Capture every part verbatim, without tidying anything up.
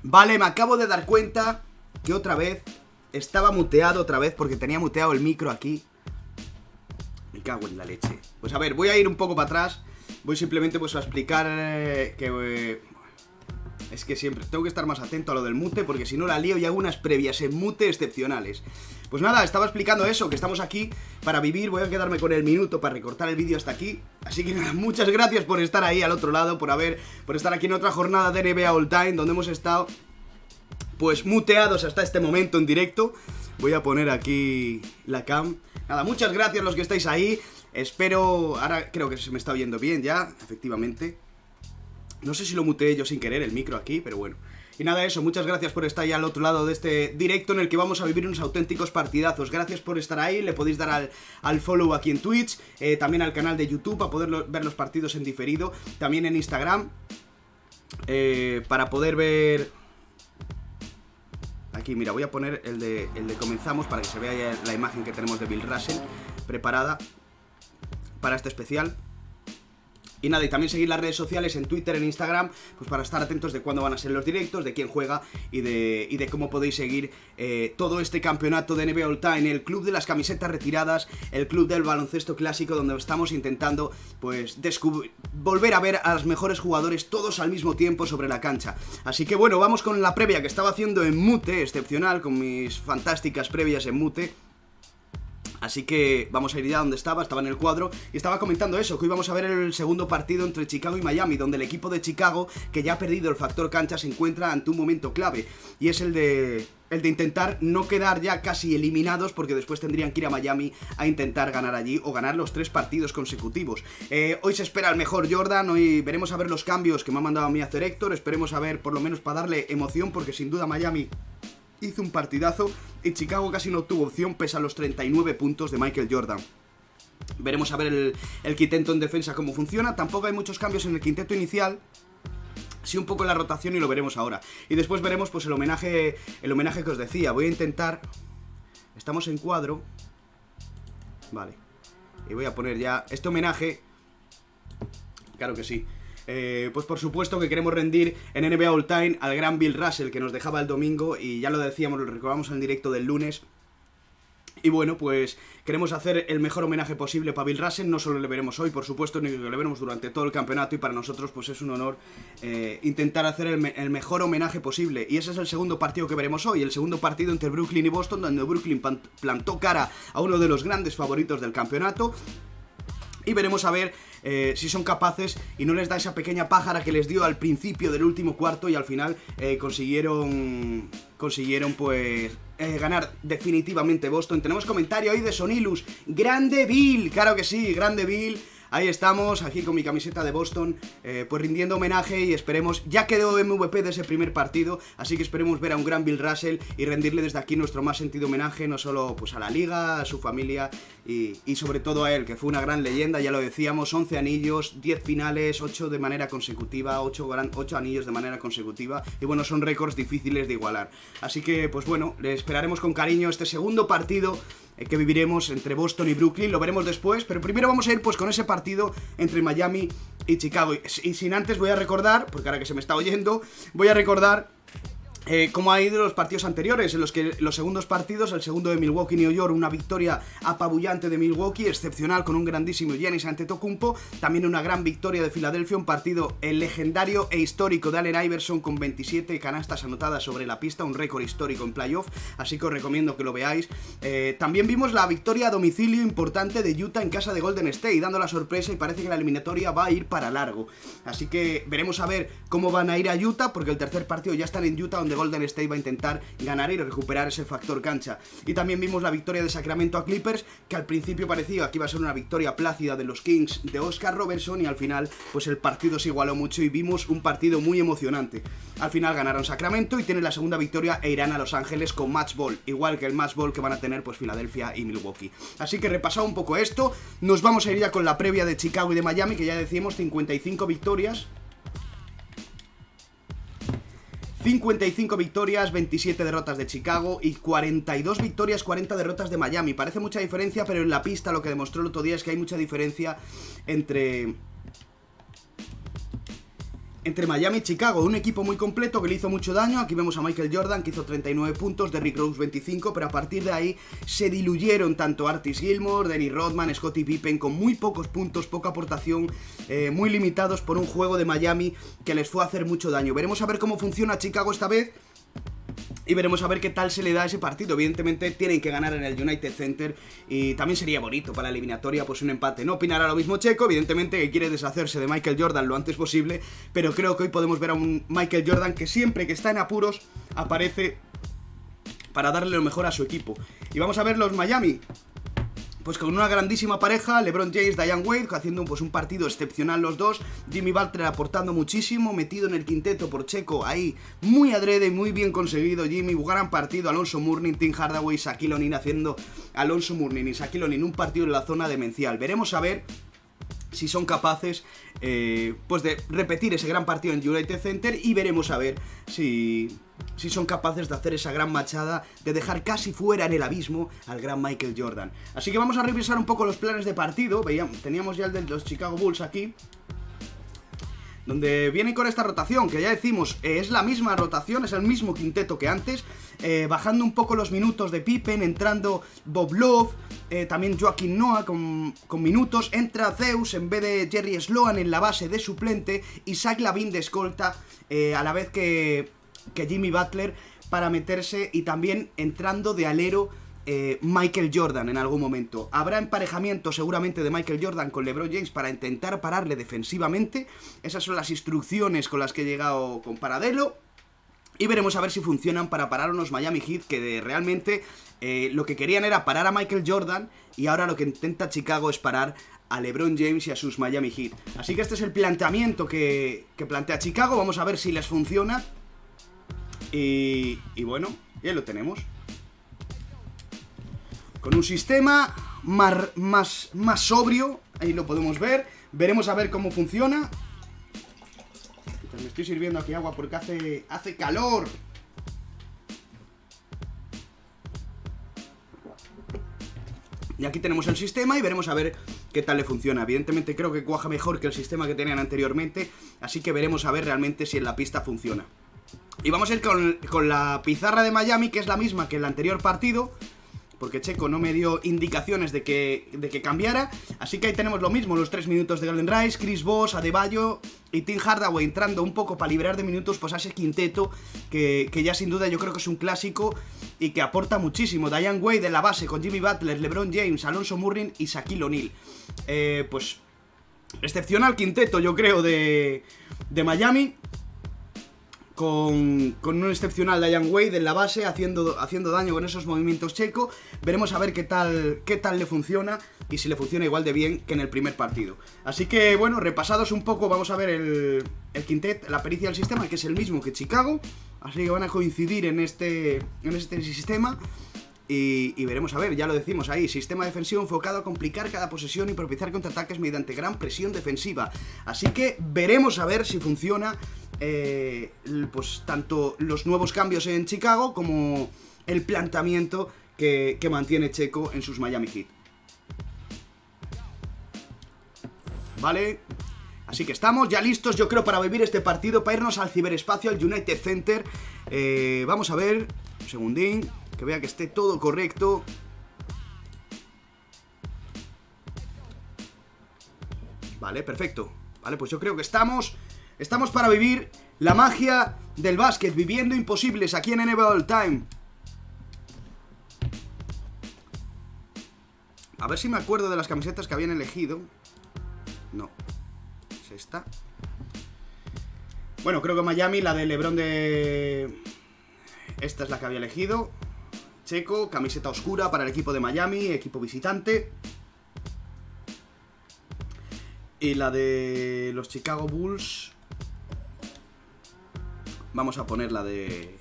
Vale, me acabo de dar cuenta que otra vez estaba muteado otra vez porque tenía muteado el micro aquí. Me cago en la leche. Pues a ver, voy a ir un poco para atrás. Voy simplemente pues a explicar eh, que... Eh, es que siempre tengo que estar más atento a lo del mute, porque si no la lío y hago unas previas en mute excepcionales. Pues nada, estaba explicando eso, que estamos aquí para vivir. Voy a quedarme con el minuto para recortar el vídeo hasta aquí. Así que nada, muchas gracias por estar ahí al otro lado, por haber, por estar aquí en otra jornada de N B A All Time, donde hemos estado pues muteados hasta este momento en directo. Voy a poner aquí la cam. Nada, muchas gracias los que estáis ahí. Espero, ahora creo que se me está oyendo bien ya, efectivamente. No sé si lo muteé yo sin querer el micro aquí, pero bueno. Y nada, eso, muchas gracias por estar ya al otro lado de este directo en el que vamos a vivir unos auténticos partidazos. Gracias por estar ahí, le podéis dar al, al follow aquí en Twitch, eh, también al canal de YouTube para poder lo, ver los partidos en diferido, también en Instagram, eh, para poder ver... Aquí, mira, voy a poner el de, el de comenzamos para que se vea ya la imagen que tenemos de Bill Russell preparada para este especial. Y nada, y también seguir las redes sociales en Twitter, en Instagram, pues para estar atentos de cuándo van a ser los directos, de quién juega y de, y de cómo podéis seguir eh, todo este campeonato de N B A All Time, el club de las camisetas retiradas, el club del baloncesto clásico, donde estamos intentando pues volver a ver a los mejores jugadores todos al mismo tiempo sobre la cancha. Así que bueno, vamos con la previa que estaba haciendo en mute, excepcional, con mis fantásticas previas en mute. Así que vamos a ir ya donde estaba, estaba en el cuadro y estaba comentando eso, que hoy vamos a ver el segundo partido entre Chicago y Miami, donde el equipo de Chicago, que ya ha perdido el factor cancha, se encuentra ante un momento clave, y es el de, el de intentar no quedar ya casi eliminados, porque después tendrían que ir a Miami a intentar ganar allí o ganar los tres partidos consecutivos. Eh, hoy se espera el mejor Jordan, hoy veremos a ver los cambios que me ha mandado a mí hacer Héctor, esperemos a ver por lo menos para darle emoción, porque sin duda Miami hizo un partidazo y Chicago casi no tuvo opción pese a los treinta y nueve puntos de Michael Jordan. Veremos a ver el, el quinteto en defensa cómo funciona. Tampoco hay muchos cambios en el quinteto inicial, sí un poco en la rotación, y lo veremos ahora. Y después veremos pues el homenaje, el homenaje que os decía. Voy a intentar... Estamos en cuadro. Vale. Y voy a poner ya este homenaje. Claro que sí. Eh, pues por supuesto que queremos rendir en N B A All Time al gran Bill Russell, que nos dejaba el domingo, y ya lo decíamos, lo recordamos en el directo del lunes. Y bueno, pues queremos hacer el mejor homenaje posible para Bill Russell. No solo le veremos hoy, por supuesto, ni que le veremos durante todo el campeonato, y para nosotros pues es un honor eh, intentar hacer el, me el mejor homenaje posible. Y ese es el segundo partido que veremos hoy, el segundo partido entre Brooklyn y Boston, donde Brooklyn plantó cara a uno de los grandes favoritos del campeonato. Y veremos a ver eh, si son capaces y no les da esa pequeña pájara que les dio al principio del último cuarto, y al final eh, consiguieron, consiguieron pues eh, ganar definitivamente Boston. Tenemos comentario ahí de Sonilus. ¡Grande Bill! Claro que sí, grande Bill. Ahí estamos, aquí con mi camiseta de Boston, eh, pues rindiendo homenaje, y esperemos, ya quedó M V P de ese primer partido, así que esperemos ver a un gran Bill Russell y rendirle desde aquí nuestro más sentido homenaje, no solo pues a la liga, a su familia y, y sobre todo a él, que fue una gran leyenda, ya lo decíamos, once anillos, diez finales, ocho de manera consecutiva, ocho, gran, ocho anillos de manera consecutiva, y bueno, son récords difíciles de igualar. Así que pues bueno, le esperaremos con cariño este segundo partido que viviremos entre Boston y Brooklyn, lo veremos después, pero primero vamos a ir pues con ese partido entre Miami y Chicago. Y, y sin antes voy a recordar, porque ahora que se me está oyendo, voy a recordar Eh, cómo ha ido los partidos anteriores, en los que los segundos partidos, el segundo de Milwaukee-New York, una victoria apabullante de Milwaukee, excepcional, con un grandísimo Giannis Antetokounmpo, también una gran victoria de Filadelfia, un partido el legendario e histórico de Allen Iverson con veintisiete canastas anotadas sobre la pista, un récord histórico en playoff, así que os recomiendo que lo veáis. Eh, también vimos la victoria a domicilio importante de Utah en casa de Golden State, dando la sorpresa, y parece que la eliminatoria va a ir para largo, así que veremos a ver cómo van a ir a Utah, porque el tercer partido ya están en Utah, donde Golden State va a intentar ganar y recuperar ese factor cancha. Y también vimos la victoria de Sacramento a Clippers, que al principio parecía que iba a ser una victoria plácida de los Kings de Oscar Robertson, y al final pues el partido se igualó mucho y vimos un partido muy emocionante. Al final ganaron Sacramento y tienen la segunda victoria e irán a Los Ángeles con match ball, igual que el match ball que van a tener pues Filadelfia y Milwaukee. Así que repasado un poco esto, nos vamos a ir ya con la previa de Chicago y de Miami, que ya decimos cincuenta y cinco victorias. cincuenta y cinco victorias, veintisiete derrotas de Chicago y cuarenta y dos victorias, cuarenta derrotas de Miami. Parece mucha diferencia, pero en la pista lo que demostró el otro día es que hay mucha diferencia entre... entre Miami y Chicago, un equipo muy completo que le hizo mucho daño. Aquí vemos a Michael Jordan, que hizo treinta y nueve puntos, Derrick Rose veinticinco, pero a partir de ahí se diluyeron tanto Artis Gilmore, Dennis Rodman, Scottie Pippen, con muy pocos puntos, poca aportación, eh, muy limitados por un juego de Miami que les fue a hacer mucho daño. Veremos a ver cómo funciona Chicago esta vez. Y veremos a ver qué tal se le da ese partido. Evidentemente tienen que ganar en el United Center. Y también sería bonito para la eliminatoria pues un empate. No opinará lo mismo Checo, evidentemente que quiere deshacerse de Michael Jordan lo antes posible. Pero creo que hoy podemos ver a un Michael Jordan que siempre que está en apuros aparece para darle lo mejor a su equipo. Y vamos a ver los Miami, pues con una grandísima pareja, LeBron James, Diane Wade, haciendo pues un partido excepcional los dos. Jimmy Butler aportando muchísimo, metido en el quinteto por Checo, ahí muy adrede, muy bien conseguido Jimmy, gran partido. Alonso Mourning, Tim Hardaway, Shaquille O'Neal haciendo Alonso Mourning y Shaquille O'Neal un partido en la zona demencial. Veremos a ver si son capaces eh, pues de repetir ese gran partido en United Center y veremos a ver si, si son capaces de hacer esa gran machada, de dejar casi fuera en el abismo al gran Michael Jordan. Así que vamos a revisar un poco los planes de partido. Veíamos, teníamos ya el de los Chicago Bulls aquí, donde vienen con esta rotación, que ya decimos, eh, es la misma rotación, es el mismo quinteto que antes, eh, bajando un poco los minutos de Pippen, entrando Bob Love, eh, también Joaquín Noah con, con minutos, entra Zeus en vez de Jerry Sloan en la base de suplente, y Zach LaVine de escolta, eh, a la vez que, que Jimmy Butler, para meterse, y también entrando de alero Eh, Michael Jordan en algún momento. Habrá emparejamiento seguramente de Michael Jordan con LeBron James para intentar pararle defensivamente. Esas son las instrucciones con las que he llegado con Paradelo. Y veremos a ver si funcionan para parar a unos Miami Heat que de, realmente eh, lo que querían era parar a Michael Jordan, y ahora lo que intenta Chicago es parar a LeBron James y a sus Miami Heat. Así que este es el planteamiento que, que plantea Chicago. Vamos a ver si les funciona. Y, y bueno, ya lo tenemos. Con un sistema más, más, más sobrio, ahí lo podemos ver. Veremos a ver cómo funciona. Me estoy sirviendo aquí agua porque hace, hace calor. Y aquí tenemos el sistema y veremos a ver qué tal le funciona. Evidentemente creo que cuaja mejor que el sistema que tenían anteriormente, así que veremos a ver realmente si en la pista funciona. Y vamos a ir con, con la pizarra de Miami, que es la misma que el anterior partido, porque Checo no me dio indicaciones de que, de que cambiara. Así que ahí tenemos lo mismo, los tres minutos de Golden Rice, Chris Bosh, Adebayo y Tim Hardaway entrando un poco para liberar de minutos pues a ese quinteto que, que ya sin duda yo creo que es un clásico y que aporta muchísimo. Diane Wade en la base con Jimmy Butler, LeBron James, Alonso Mourning y Shaquille O'Neal. Eh, pues excepcional quinteto yo creo de, de Miami. Con, con un excepcional Diane Wade en la base, haciendo, haciendo daño con esos movimientos Checo. Veremos a ver qué tal, qué tal le funciona y si le funciona igual de bien que en el primer partido. Así que bueno, repasados un poco, vamos a ver el, el quintet, la pericia del sistema, que es el mismo que Chicago. Así que van a coincidir en este, en este sistema. Y, y veremos a ver, ya lo decimos ahí, sistema defensivo enfocado a complicar cada posesión y propiciar contraataques mediante gran presión defensiva. Así que veremos a ver si funciona eh, pues tanto los nuevos cambios en Chicago como el planteamiento que, que mantiene Checo en sus Miami Heat. Vale, así que estamos ya listos yo creo para vivir este partido, para irnos al ciberespacio, al United Center. eh, Vamos a ver, un segundín, que vea que esté todo correcto. Vale, perfecto. Vale, pues yo creo que estamos Estamos para vivir la magia del básquet, viviendo imposibles aquí en N B A All Time. A ver si me acuerdo de las camisetas que habían elegido. No, es esta. Bueno, creo que Miami, la de LeBron de... Esta es la que había elegido. Checo, camiseta oscura para el equipo de Miami, equipo visitante. Y la de los Chicago Bulls, vamos a poner la de...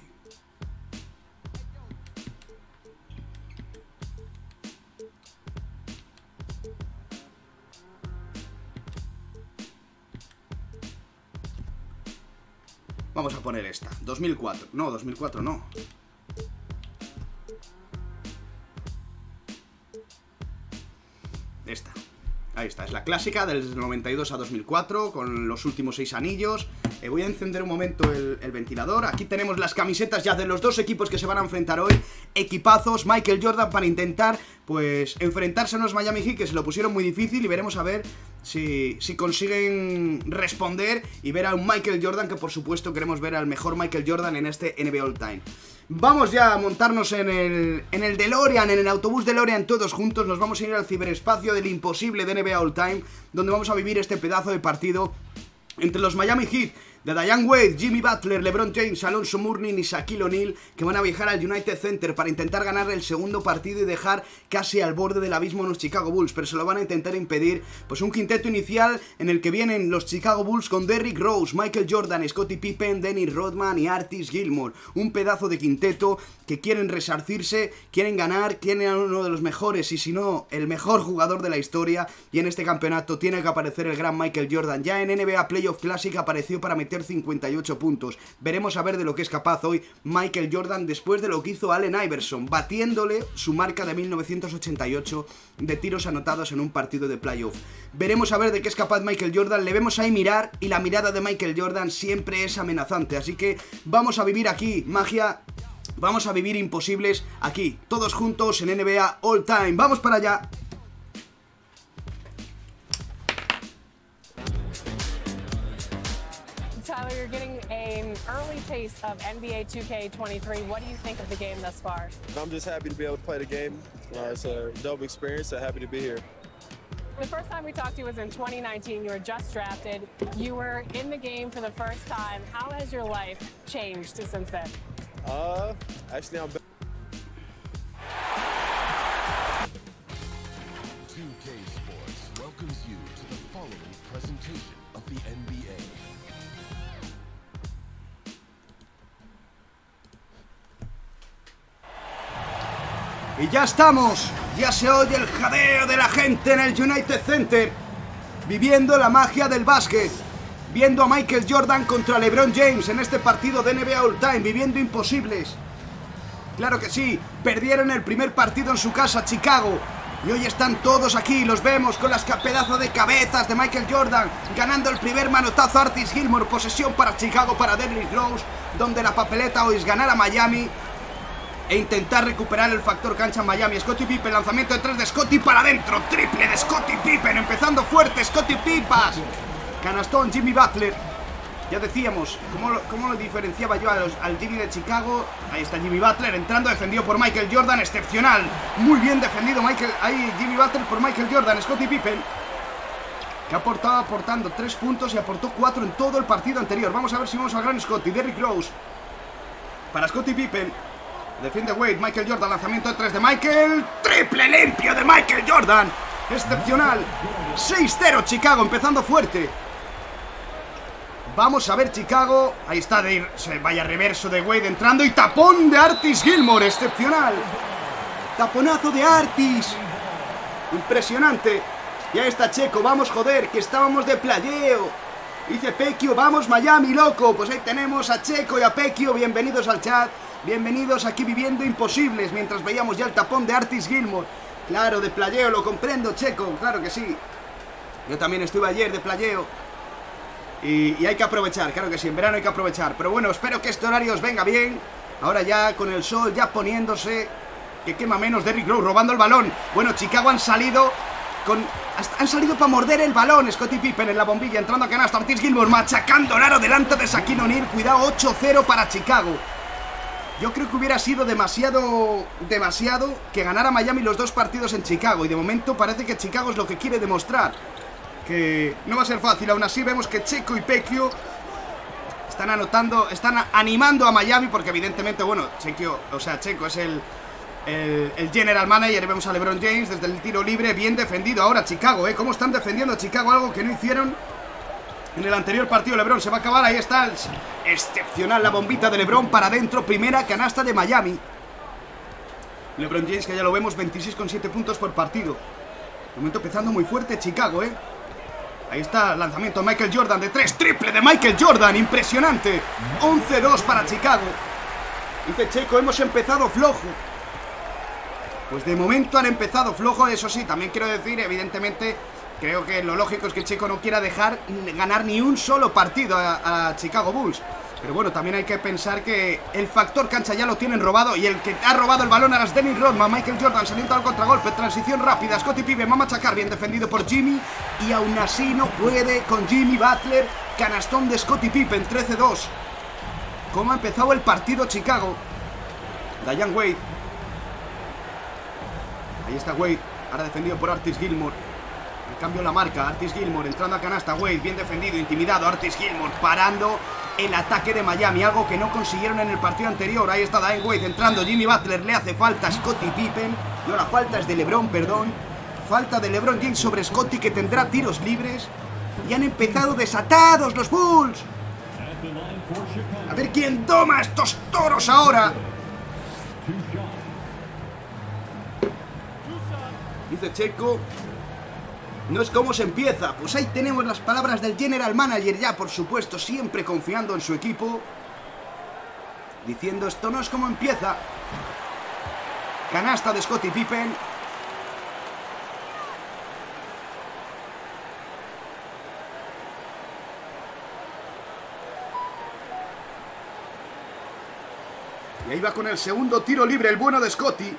Vamos a poner esta, dos mil cuatro. No, dos mil cuatro no. Esta. Ahí está, es la clásica del noventa y dos a dos mil cuatro, con los últimos seis anillos. Eh, voy a encender un momento el, el ventilador. Aquí tenemos las camisetas ya de los dos equipos que se van a enfrentar hoy. Equipazos, Michael Jordan para intentar, pues, enfrentarse a unos Miami Heat que se lo pusieron muy difícil. Y veremos a ver si, si consiguen responder y ver a un Michael Jordan, que por supuesto queremos ver al mejor Michael Jordan en este N B A All Time. Vamos ya a montarnos en el, en el DeLorean, en el autobús DeLorean todos juntos. Nos vamos a ir al ciberespacio del imposible de N B A All Time, donde vamos a vivir este pedazo de partido entre los Miami Heat de Diane Wade, Jimmy Butler, LeBron James, Alonzo Mourning y Shaquille O'Neal, que van a viajar al United Center para intentar ganar el segundo partido y dejar casi al borde del abismo a los Chicago Bulls, pero se lo van a intentar impedir. Pues un quinteto inicial en el que vienen los Chicago Bulls con Derrick Rose, Michael Jordan, Scottie Pippen, Dennis Rodman y Artis Gilmore. Un pedazo de quinteto que quieren resarcirse, quieren ganar, quieren a uno de los mejores y si no, el mejor jugador de la historia, y en este campeonato tiene que aparecer el gran Michael Jordan. Ya en N B A Playoff Classic apareció para meter cincuenta y ocho puntos. Veremos a ver de lo que es capaz hoy Michael Jordan después de lo que hizo Allen Iverson, batiéndole su marca de mil novecientos ochenta y ocho de tiros anotados en un partido de playoff. Veremos a ver de qué es capaz Michael Jordan. Le vemos ahí mirar y la mirada de Michael Jordan siempre es amenazante, así que vamos a vivir aquí magia, vamos a vivir imposibles aquí, todos juntos en N B A All Time. ¡Vamos para allá! Tyler, you're getting an early taste of N B A two K twenty-three. What do you think of the game thus far? I'm just happy to be able to play the game. Uh, it's a dope experience, so happy to be here. The first time we talked to you was in twenty nineteen. You were just drafted. You were in the game for the first time. How has your life changed since then? Uh, actually, I'm two K Sports welcomes you to the following presentation of the N B A. Y ya estamos, ya se oye el jadeo de la gente en el United Center, viviendo la magia del básquet, viendo a Michael Jordan contra LeBron James en este partido de N B A All Time, viviendo imposibles. Claro que sí, perdieron el primer partido en su casa, Chicago, y hoy están todos aquí, los vemos con las pedazos de cabezas de Michael Jordan, ganando el primer manotazo a Artis Gilmore, posesión para Chicago, para Derrick Rose, donde la papeleta hoy es ganar a Miami e intentar recuperar el factor cancha en Miami. Scottie Pippen, lanzamiento de tres de Scottie para adentro, triple de Scottie Pippen, empezando fuerte, Scottie Pipas, canastón Jimmy Butler. Ya decíamos, ¿cómo lo, cómo lo diferenciaba yo a los, al Jimmy de Chicago? Ahí está Jimmy Butler entrando, defendido por Michael Jordan, excepcional, muy bien defendido Michael, ahí Jimmy Butler por Michael Jordan. Scottie Pippen, que ha aportado aportando tres puntos y aportó cuatro en todo el partido anterior. Vamos a ver si vamos al gran Scottie. Derrick Rose para Scottie Pippen, defiende Wade, Michael Jordan, lanzamiento de tres de Michael, triple limpio de Michael Jordan, excepcional, seis cero Chicago, empezando fuerte. Vamos a ver Chicago, ahí está, de, se vaya reverso de Wade entrando y tapón de Artis Gilmore, excepcional, taponazo de Artis, impresionante. Y ahí está Checo, vamos joder, que estábamos de playeo. Dice Pekio, vamos Miami, loco. Pues ahí tenemos a Checo y a Pekio, bienvenidos al chat. Bienvenidos aquí viviendo imposibles, mientras veíamos ya el tapón de Artis Gilmore. Claro, de playeo, lo comprendo, Checo, claro que sí. Yo también estuve ayer de playeo. Y, y hay que aprovechar, claro que sí, en verano hay que aprovechar. Pero bueno, espero que este horario os venga bien. Ahora ya con el sol ya poniéndose, que quema menos. Derrick Rose robando el balón. Bueno, Chicago han salido con... han salido para morder el balón. Scottie Pippen en la bombilla, entrando a canasta. Artis Gilmore machacando el aro delante de Shaquille O'Neal. Cuidado, ocho cero para Chicago. Yo creo que hubiera sido demasiado, demasiado que ganara Miami los dos partidos en Chicago. Y de momento parece que Chicago es lo que quiere demostrar, que no va a ser fácil. Aún así vemos que Checo y Pekio están anotando, están animando a Miami, porque evidentemente, bueno, Checo, o sea, Checo es el, el, el general manager. Vemos a LeBron James desde el tiro libre, bien defendido. Ahora Chicago, ¿eh? ¿Cómo están defendiendo a Chicago? Algo que no hicieron en el anterior partido. LeBron se va a acabar, ahí está, excepcional la bombita de LeBron para adentro, primera canasta de Miami. LeBron James, que ya lo vemos, veintiséis coma siete puntos por partido. De momento empezando muy fuerte Chicago, ¿eh? Ahí está, lanzamiento de Michael Jordan de tres, triple de Michael Jordan, impresionante. once dos para Chicago. Dice Checo, hemos empezado flojo. Pues de momento han empezado flojo, eso sí, también quiero decir, evidentemente, creo que lo lógico es que Chico no quiera dejar ganar ni un solo partido a, a Chicago Bulls. Pero bueno, también hay que pensar que el factor cancha ya lo tienen robado. Y el que ha robado el balón ahora es Dennis Rodman. Michael Jordan saliendo al contragolpe, transición rápida. Scottie Pippen va a machacar, bien defendido por Jimmy. Y aún así no puede con Jimmy Butler. Canastón de Scottie Pippen, trece dos. ¿Cómo ha empezado el partido Chicago? Diane Wade. Ahí está Wade, ahora defendido por Artis Gilmore. En cambio la marca, Artis Gilmore entrando a canasta. Wade, bien defendido, intimidado. Artis Gilmore parando el ataque de Miami, algo que no consiguieron en el partido anterior. Ahí está Diane Wade entrando, Jimmy Butler le hace falta a Scottie Pippen. No, la falta es de LeBron, perdón. Falta de LeBron James sobre Scottie, que tendrá tiros libres. Y han empezado desatados los Bulls. A ver quién toma estos toros ahora. Dice Checo, no es como se empieza. Pues ahí tenemos las palabras del general manager ya, por supuesto, siempre confiando en su equipo, diciendo esto no es como empieza. Canasta de Scottie Pippen. Y ahí va con el segundo tiro libre el bueno de Scottie.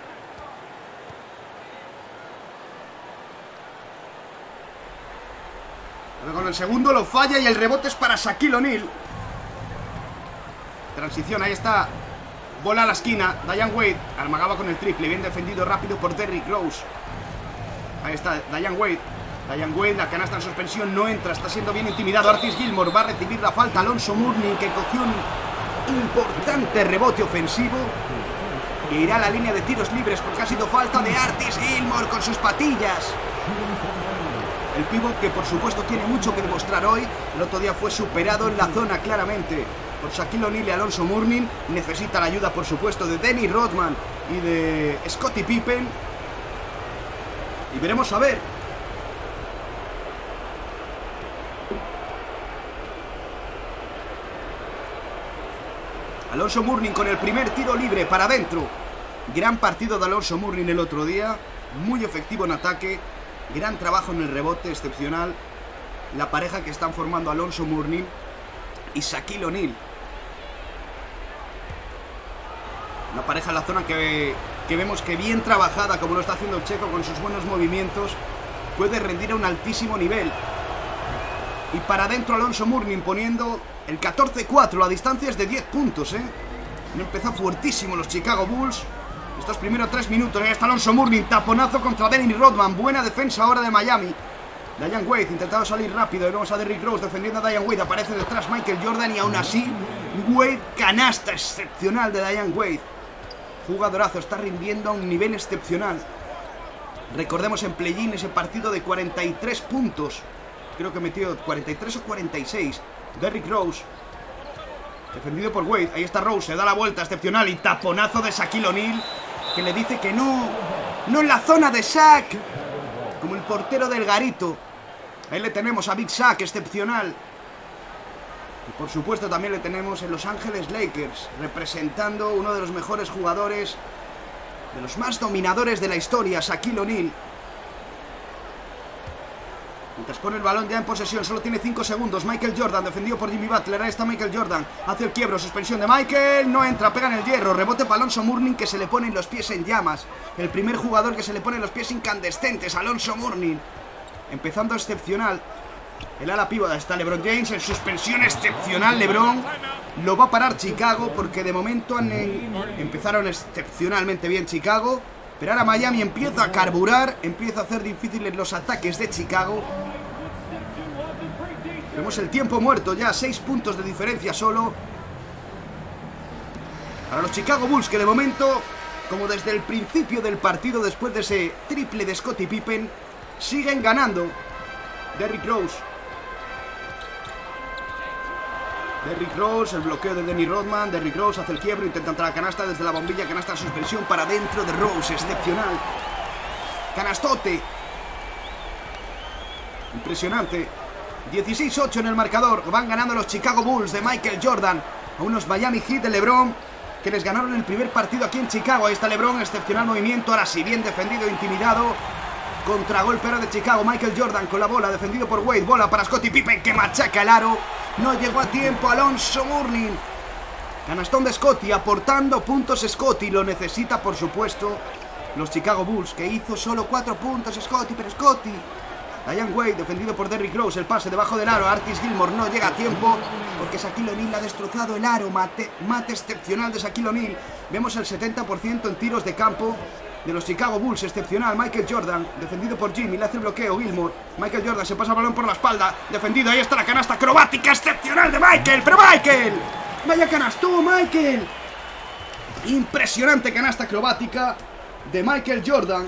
Con el segundo lo falla y el rebote es para Shaquille O'Neal. Transición, ahí está. Bola a la esquina, Diane Wade. Almagaba con el triple, bien defendido rápido por Derrick Rose. Ahí está, Diane Wade. Diane Wade, la canasta en suspensión no entra, está siendo bien intimidado. Artis Gilmore va a recibir la falta. Alonso Mourning, que cogió un importante rebote ofensivo. E irá a la línea de tiros libres porque ha sido falta de Artis Gilmore con sus patillas. El pívot que por supuesto tiene mucho que demostrar hoy. El otro día fue superado en la zona claramente por Shaquille O'Neal y Alonso Mourning. Necesita la ayuda por supuesto de Dennis Rodman y de Scottie Pippen. Y veremos a ver. Alonso Mourning con el primer tiro libre para adentro. Gran partido de Alonso Mourning el otro día. Muy efectivo en ataque. Gran trabajo en el rebote, excepcional. La pareja que están formando Alonso Mourning y Shaquille O'Neal. Una pareja en la zona que, que vemos que bien trabajada, como lo está haciendo Checo con sus buenos movimientos, puede rendir a un altísimo nivel. Y para adentro Alonso Mourning poniendo el catorce cuatro. La distancia es de diez puntos, ¿eh? Han empezado fuertísimo los Chicago Bulls. Estos primeros tres minutos, ahí está Alonso Mourning, taponazo contra Dennis Rodman, buena defensa ahora de Miami. Diane Wade intentando salir rápido, y vemos a Derrick Rose defendiendo a Diane Wade, aparece detrás Michael Jordan y aún así Wade, canasta excepcional de Diane Wade. Jugadorazo, está rindiendo a un nivel excepcional. Recordemos en play-in ese partido de cuarenta y tres puntos, creo que metió cuarenta y tres o cuarenta y seis. Derrick Rose defendido por Wade, ahí está Rose, se da la vuelta, excepcional, y taponazo de Shaquille O'Neal, que le dice que no, no en la zona de Shaq, como el portero del Garito. Ahí le tenemos a Big Shaq, excepcional. Y por supuesto también le tenemos en Los Ángeles Lakers, representando uno de los mejores jugadores, de los más dominadores de la historia, Shaquille O'Neal. Mientras pone el balón ya en posesión, solo tiene cinco segundos. Michael Jordan, defendido por Jimmy Butler. Ahí está Michael Jordan, hace el quiebro, suspensión de Michael. No entra, pega en el hierro, rebote para Alonso Mourning, que se le ponen los pies en llamas. El primer jugador que se le pone los pies incandescentes, Alonso Mourning. Empezando excepcional. El ala pívot, está LeBron James en suspensión excepcional. LeBron lo va a parar Chicago, porque de momento han, en, empezaron excepcionalmente bien Chicago. Pero ahora Miami empieza a carburar, empieza a hacer difíciles los ataques de Chicago. Vemos el tiempo muerto ya, seis puntos de diferencia solo. Para los Chicago Bulls, que de momento, como desde el principio del partido, después de ese triple de Scottie Pippen, siguen ganando. Derrick Rose. Derrick Rose, el bloqueo de Dennis Rodman. Derrick Rose hace el quiebro, intenta entrar a canasta desde la bombilla. Canasta en suspensión para dentro de Rose, excepcional. Canastote. Impresionante. dieciséis ocho en el marcador. Van ganando los Chicago Bulls de Michael Jordan a unos Miami Heat de LeBron, que les ganaron el primer partido aquí en Chicago. Ahí está LeBron, excepcional movimiento, ahora sí, bien defendido, intimidado. Contragolpe de Chicago, Michael Jordan con la bola, defendido por Wade, bola para Scottie Pippen que machaca el aro. No llegó a tiempo Alonso Mourning. Canastón de Scottie, aportando puntos Scottie, lo necesita por supuesto los Chicago Bulls, que hizo solo cuatro puntos Scottie, pero Scottie. Diane Wade, defendido por Derrick Rose, el pase debajo del aro, Artis Gilmore no llega a tiempo, porque Shaquille O'Neal ha destrozado el aro, mate, mate excepcional de Shaquille O'Neal. Vemos el setenta por ciento en tiros de campo de los Chicago Bulls, excepcional. Michael Jordan, defendido por Jimmy, le hace el bloqueo, Gilmore. Michael Jordan se pasa el balón por la espalda, defendido, ahí está la canasta acrobática excepcional de Michael, pero Michael, vaya canastó Michael. Impresionante canasta acrobática de Michael Jordan.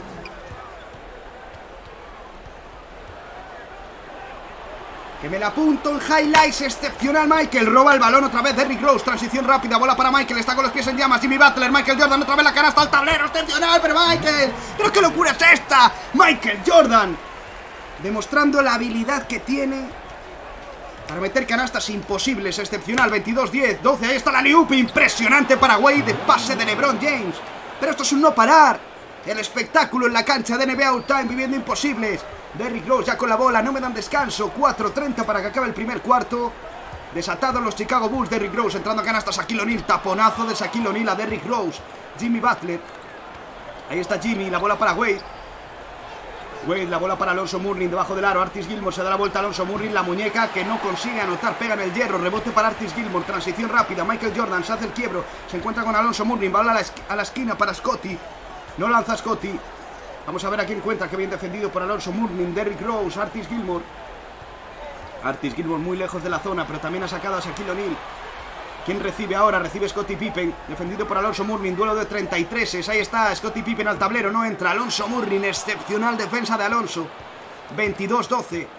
Que me la apunto en highlights, excepcional Michael. Roba el balón otra vez Derrick Rose, transición rápida, bola para Michael, está con los pies en llamas, Jimmy Butler, Michael Jordan otra vez la canasta al tablero, excepcional, pero Michael, pero qué locura es esta, Michael Jordan, demostrando la habilidad que tiene para meter canastas imposibles, excepcional, veintidós diez, doce, ahí está la alley-oop, impresionante para Wade, de pase de LeBron James, pero esto es un no parar, el espectáculo en la cancha de N B A All Time, viviendo imposibles. Derrick Rose ya con la bola, no me dan descanso, cuatro treinta para que acabe el primer cuarto. Desatados los Chicago Bulls, Derrick Rose entrando a canasta, Shaquille O'Neal, taponazo de Shaquille O'Neal a Derrick Rose, Jimmy Butler. Ahí está Jimmy, la bola para Wade. Wade, la bola para Alonso Mourning debajo del aro, Artis Gilmore se da la vuelta a Alonso Mourning, la muñeca que no consigue anotar, pega en el hierro, rebote para Artis Gilmore, transición rápida, Michael Jordan se hace el quiebro, se encuentra con Alonso Mourning, bola a la, a la esquina para Scottie, no lanza Scottie. Vamos a ver a quién encuentra, que bien defendido por Alonso Mourning, Derrick Rose, Artis Gilmore. Artis Gilmore muy lejos de la zona, pero también ha sacado a Shaquille O'Neal. ¿Quién recibe ahora? Recibe Scottie Pippen, defendido por Alonso Mourning, duelo de treinta y tres, ahí está Scottie Pippen al tablero, no entra, Alonso Mourning, excepcional defensa de Alonso, veintidós doce.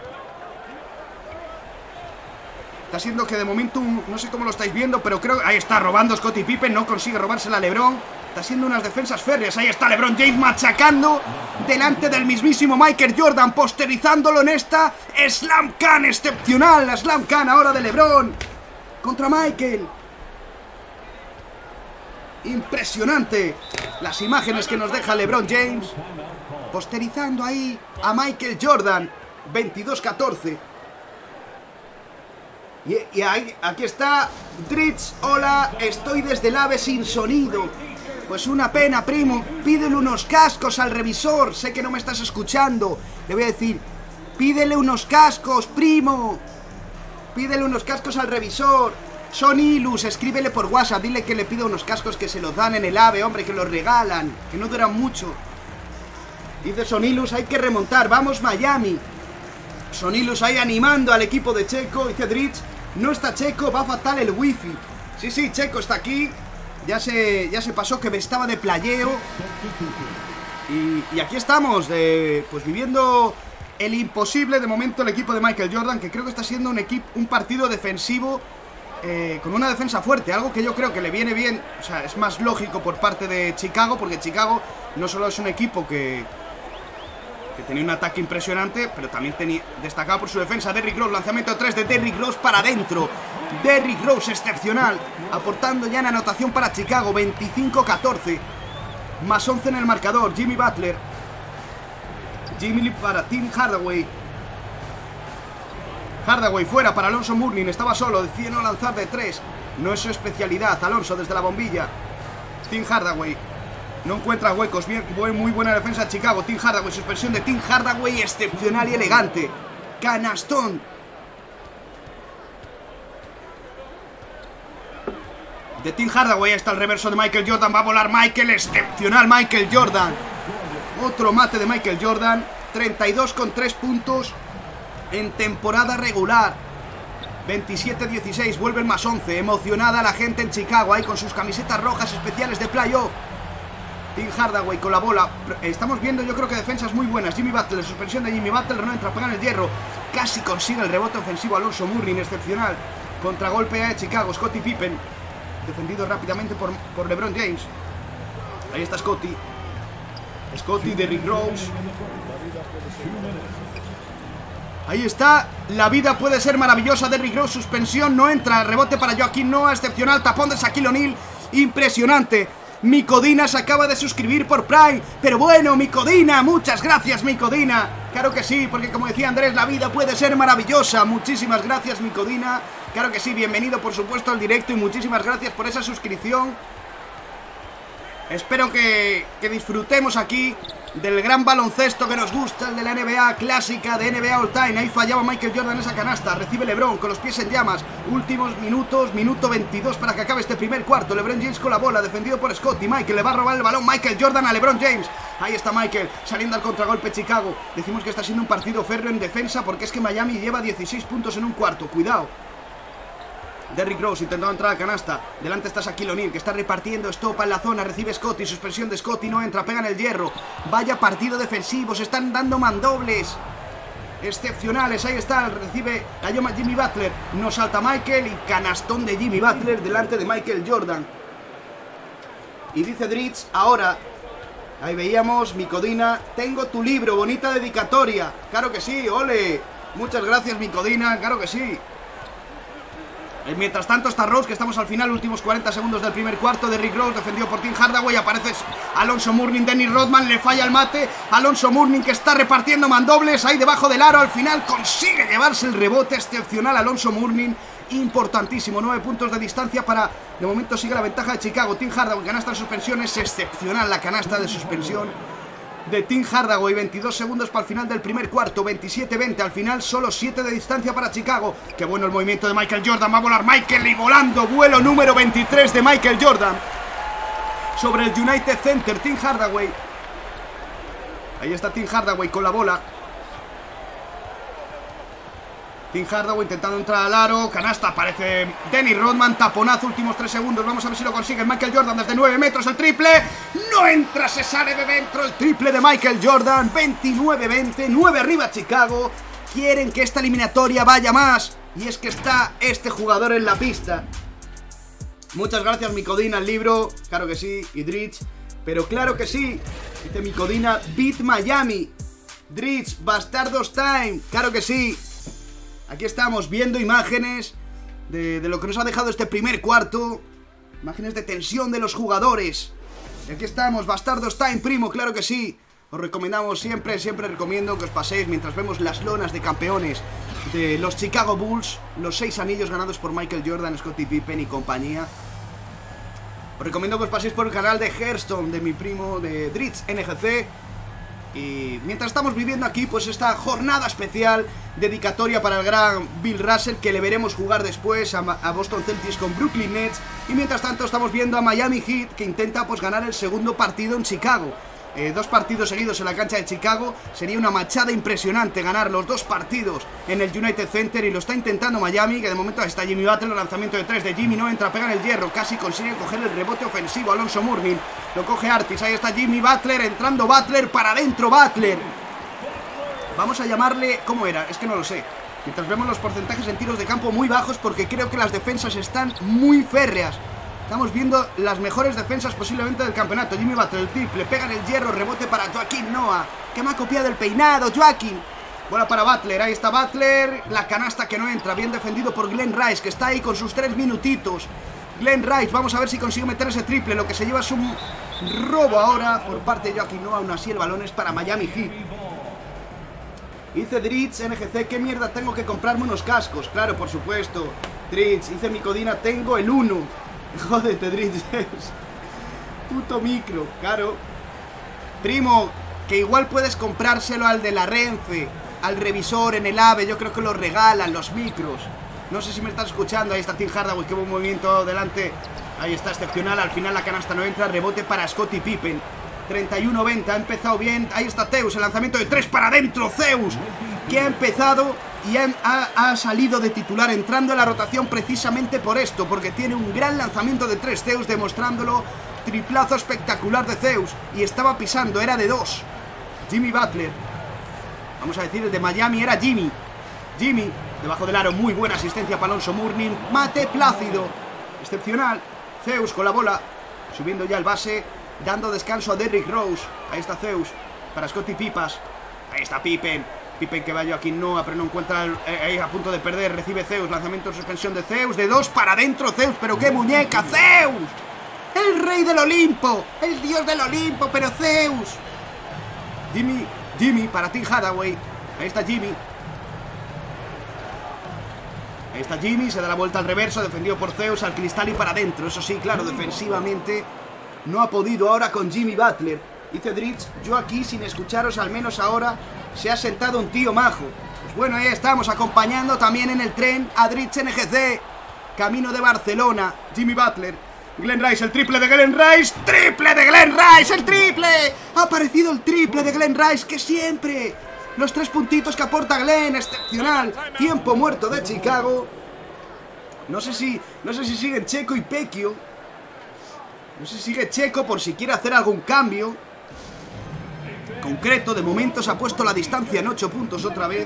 Está siendo que de momento, un, no sé cómo lo estáis viendo, pero creo que ahí está robando Scottie Pippen, no consigue robársela a LeBron. Está siendo unas defensas férreas, ahí está LeBron James machacando delante del mismísimo Michael Jordan, posterizándolo en esta Slam Can excepcional, la Slam Can ahora de LeBron contra Michael. Impresionante las imágenes que nos deja LeBron James, posterizando ahí a Michael Jordan, veintidós catorce. Y, y ahí, aquí está Dritz, hola, estoy desde el AVE sin sonido. Pues una pena, primo, pídele unos cascos al revisor, sé que no me estás escuchando. Le voy a decir, pídele unos cascos, primo. Pídele unos cascos al revisor. Sonilus, escríbele por WhatsApp, dile que le pido unos cascos que se los dan en el AVE, hombre, que los regalan, que no duran mucho. Dice Sonilus, hay que remontar, vamos Miami. Sonilus ahí animando al equipo de Checo, dice Dritz, no está Checo, va fatal el wifi. Sí, sí, Checo está aquí. Ya se, ya se pasó que me estaba de playeo. Y, y aquí estamos, de, pues viviendo el imposible de momento el equipo de Michael Jordan, que creo que está siendo un, equipo, un partido defensivo eh, con una defensa fuerte, algo que yo creo que le viene bien, o sea, es más lógico por parte de Chicago, porque Chicago no solo es un equipo que, que tenía un ataque impresionante, pero también tenía, destacado por su defensa. Derrick Rose, lanzamiento tres de Derrick Rose para adentro. Derrick Rose excepcional, aportando ya en anotación para Chicago, veinticinco catorce, más once en el marcador. Jimmy Butler, Jimmy para Tim Hardaway. Hardaway fuera para Alonso Mourning, estaba solo, decide no lanzar de tres, no es su especialidad. Alonso desde la bombilla, Tim Hardaway no encuentra huecos, bien, muy buena defensa de Chicago. Tim Hardaway, suspensión de Tim Hardaway excepcional y elegante, canastón de Tim Hardaway. Ahí está el reverso de Michael Jordan, va a volar Michael, excepcional Michael Jordan, otro mate de Michael Jordan, treinta y dos con tres puntos en temporada regular, veintisiete dieciséis, vuelven más once, emocionada la gente en Chicago, ahí con sus camisetas rojas especiales de playoff. Tim Hardaway con la bola, estamos viendo yo creo que defensas muy buenas. Jimmy Butler, suspensión de Jimmy Butler, no entra, pega en el hierro, casi consigue el rebote ofensivo Alonso Mourning, excepcional, contragolpe de Chicago, Scottie Pippen, defendido rápidamente por, por LeBron James. Ahí está Scottie, Scottie, Derrick Rose. Ahí está, la vida puede ser maravillosa. Derrick Rose, suspensión, no entra, rebote para Joaquín Noah, excepcional, tapón de Shaquille O'Neal. impresionante. Micodina se acaba de suscribir por Prime. Pero bueno, Micodina, muchas gracias, Micodina. Claro que sí, porque como decía Andrés, la vida puede ser maravillosa. Muchísimas gracias, Micodina. Claro que sí, bienvenido por supuesto al directo y muchísimas gracias por esa suscripción. Espero que, que disfrutemos aquí del gran baloncesto que nos gusta, el de la N B A clásica, de N B A All Time. Ahí fallaba Michael Jordan esa canasta, recibe LeBron con los pies en llamas. Últimos minutos, minuto veintidós para que acabe este primer cuarto. LeBron James con la bola, defendido por Scott, y Michael le va a robar el balón Michael Jordan a LeBron James. Ahí está Michael, saliendo al contragolpe Chicago. Decimos que está siendo un partido férreo en defensa porque es que Miami lleva dieciséis puntos en un cuarto, cuidado. Derrick Rose intentando entrar a canasta. Delante está Shaquille O'Neal, que está repartiendo estopa en la zona. Recibe Scott y suspensión de Scott y no entra, pega en el hierro. Vaya partido defensivo, se están dando mandobles excepcionales. Ahí está, recibe la llama Jimmy Butler. No salta Michael y canastón de Jimmy Butler delante de Michael Jordan. Y dice Dritz, ahora, ahí veíamos, Micodina, tengo tu libro, bonita dedicatoria. Claro que sí, ole. Muchas gracias, Micodina, claro que sí. Mientras tanto está Rose, que estamos al final, últimos cuarenta segundos del primer cuarto. Derrick Rose defendido por Tim Hardaway. Aparece Alonso Mourning, Dennis Rodman, le falla el mate. Alonso Mourning, que está repartiendo mandobles ahí debajo del aro. Al final consigue llevarse el rebote excepcional Alonso Mourning. Importantísimo, nueve puntos de distancia para... De momento sigue la ventaja de Chicago. Tim Hardaway, canasta en suspensión, es excepcional la canasta de suspensión de Tim Hardaway. Veintidós segundos para el final del primer cuarto, veintisiete veinte, al final solo siete de distancia para Chicago. Qué bueno el movimiento de Michael Jordan, va a volar Michael y volando, vuelo número veintitrés de Michael Jordan sobre el United Center. Tim Hardaway, ahí está Tim Hardaway con la bola. Tim Hardaway intentando entrar al aro, canasta, aparece Dennis Rodman, taponazo, últimos tres segundos, vamos a ver si lo consigue Michael Jordan desde nueve metros, el triple, no entra, se sale de dentro, el triple de Michael Jordan, veintinueve veinte, nueve arriba Chicago, quieren que esta eliminatoria vaya más, y es que está este jugador en la pista. Muchas gracias Micodina, el libro, claro que sí, y Dritz, pero claro que sí, dice Micodina, beat Miami, Dritz, Bastardos Time, claro que sí. Aquí estamos viendo imágenes de, de lo que nos ha dejado este primer cuarto. Imágenes de tensión de los jugadores. Y aquí estamos, Bastardos Time, primo, claro que sí. Os recomendamos siempre, siempre recomiendo que os paséis mientras vemos las lonas de campeones de los Chicago Bulls. Los seis anillos ganados por Michael Jordan, Scottie Pippen y compañía. Os recomiendo que os paséis por el canal de Hearthstone de mi primo de Dritz N G C. Y mientras estamos viviendo aquí, pues esta jornada especial, dedicatoria para el gran Bill Russell, que le veremos jugar después a, a Boston Celtics con Brooklyn Nets. Y mientras tanto estamos viendo a Miami Heat, que intenta pues ganar el segundo partido en Chicago. Eh, dos partidos seguidos en la cancha de Chicago. Sería una machada impresionante ganar los dos partidos en el United Center, y lo está intentando Miami, que de momento está Jimmy Butler, el lanzamiento de tres de Jimmy, no entra, pega en el hierro, casi consigue coger el rebote ofensivo Alonso Mourning, lo coge Artis, ahí está Jimmy Butler, entrando Butler, para adentro Butler. Vamos a llamarle, ¿cómo era? Es que no lo sé. Mientras vemos los porcentajes en tiros de campo muy bajos, porque creo que las defensas están muy férreas. Estamos viendo las mejores defensas posiblemente del campeonato. Jimmy Butler, el triple, pega en el hierro, rebote para Joaquín Noah, que me ha copiado el peinado, Joaquín. Bola para Butler, ahí está Butler, la canasta que no entra, bien defendido por Glenn Rice, que está ahí con sus tres minutitos. Glenn Rice, vamos a ver si consigue meter ese triple, lo que se lleva es un robo ahora por parte de Joaquín Noah. Aún así el balón es para Miami Heat. Dice Dritz N G C, ¿qué mierda tengo que comprarme unos cascos? Claro, por supuesto. Dritz, dice Micodina, tengo el uno. Jódete, Dritz. Puto micro, claro. Primo, que igual puedes comprárselo al de la Renfe, al revisor en el AVE, yo creo que lo regalan los micros. No sé si me estás escuchando, ahí está Tim Hardaway, qué buen movimiento delante. Ahí está, excepcional, al final la canasta no entra, rebote para Scottie Pippen. treinta y uno veinte, ha empezado bien, ahí está Zeus, el lanzamiento de tres para adentro, Zeus, que ha empezado y ha, ha, ha salido de titular, entrando en la rotación precisamente por esto, porque tiene un gran lanzamiento de tres Zeus, demostrándolo, triplazo espectacular de Zeus, y estaba pisando, era de dos. Jimmy Butler, vamos a decir, el de Miami era Jimmy, Jimmy, debajo del aro, muy buena asistencia para Alonso Mourning, mate plácido, excepcional, Zeus con la bola, subiendo ya el base, dando descanso a Derrick Rose, ahí está Zeus, para Scottie Pipas, ahí está Pippen, Pippen que va Joaquín Noah, pero no encuentra, el, eh, ahí a punto de perder, recibe Zeus, lanzamiento de suspensión de Zeus, de dos para adentro Zeus, pero qué muñeca, Zeus, el rey del Olimpo, el dios del Olimpo, pero Zeus. Jimmy, Jimmy, para Tim Hardaway. Ahí está Jimmy. Ahí está Jimmy, se da la vuelta al reverso, defendido por Zeus, al cristal y para adentro. Eso sí, claro, defensivamente no ha podido ahora con Jimmy Butler. Dice Dritz, yo aquí sin escucharos, al menos ahora se ha sentado un tío majo. Pues bueno, ahí estamos acompañando también en el tren a Dritz N G C, camino de Barcelona. Jimmy Butler, Glenn Rice, el triple de Glenn Rice, triple de Glenn Rice, el triple. Ha aparecido el triple de Glenn Rice, que siempre los tres puntitos que aporta Glenn, excepcional. Tiempo muerto de Chicago. No sé si, no sé si siguen Checo y Pecchio. No sé si sigue Checo por si quiere hacer algún cambio concreto. De momento se ha puesto la distancia en ocho puntos otra vez.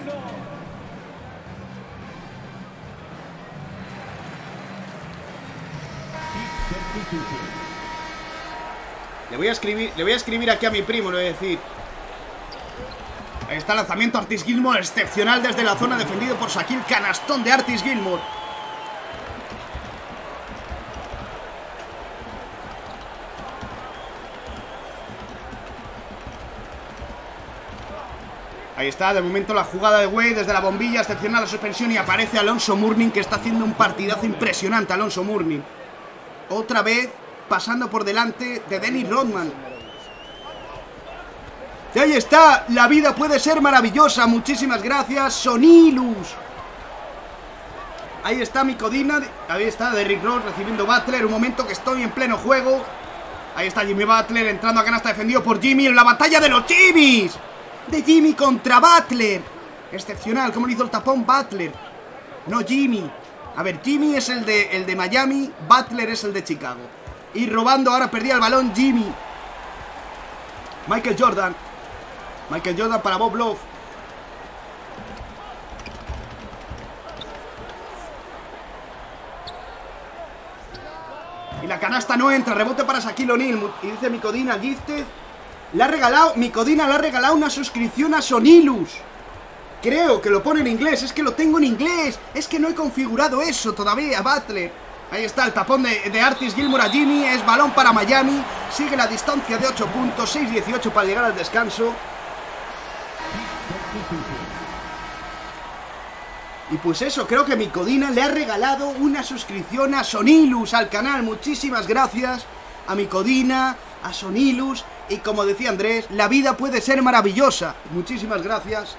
Le voy a escribir, le voy a escribir aquí a mi primo, le voy a decir. Ahí está el lanzamiento Artis Gilmore, excepcional desde la zona, defendido por Shaquille. Canastón de Artis Gilmore. Ahí está, de momento la jugada de Wade desde la bombilla, excepcional la suspensión, y aparece Alonso Mourning, que está haciendo un partidazo impresionante. Alonso Mourning otra vez pasando por delante de Dennis Rodman. Y ahí está, la vida puede ser maravillosa. Muchísimas gracias, Sonilus. Ahí está Micodina, ahí está Derrick Rose recibiendo Butler. Un momento que estoy en pleno juego. Ahí está Jimmy Butler entrando a canasta, defendido por Jimmy. En la batalla de los Jimmys, de Jimmy contra Butler. Excepcional, como le hizo el tapón Butler. No Jimmy. A ver, Jimmy es el de, el de Miami, Butler es el de Chicago. Y robando, ahora perdía el balón Jimmy. Michael Jordan. Michael Jordan para Bob Love. Y la canasta no entra, rebote para Shaquille O'Neal. Y dice Micodina, Gifted le ha regalado, Micodina le ha regalado una suscripción a Sonilus. Creo que lo pone en inglés, es que lo tengo en inglés. Es que no he configurado eso todavía, Butler. Ahí está el tapón de, de Artis Gilmore a Jimmy. Es balón para Miami. Sigue la distancia de ocho puntos, seis dieciocho para llegar al descanso. Y pues eso, creo que Micodina le ha regalado una suscripción a Sonilus, al canal. Muchísimas gracias a Micodina, a Sonilus. Y como decía Andrés, la vida puede ser maravillosa. Muchísimas gracias.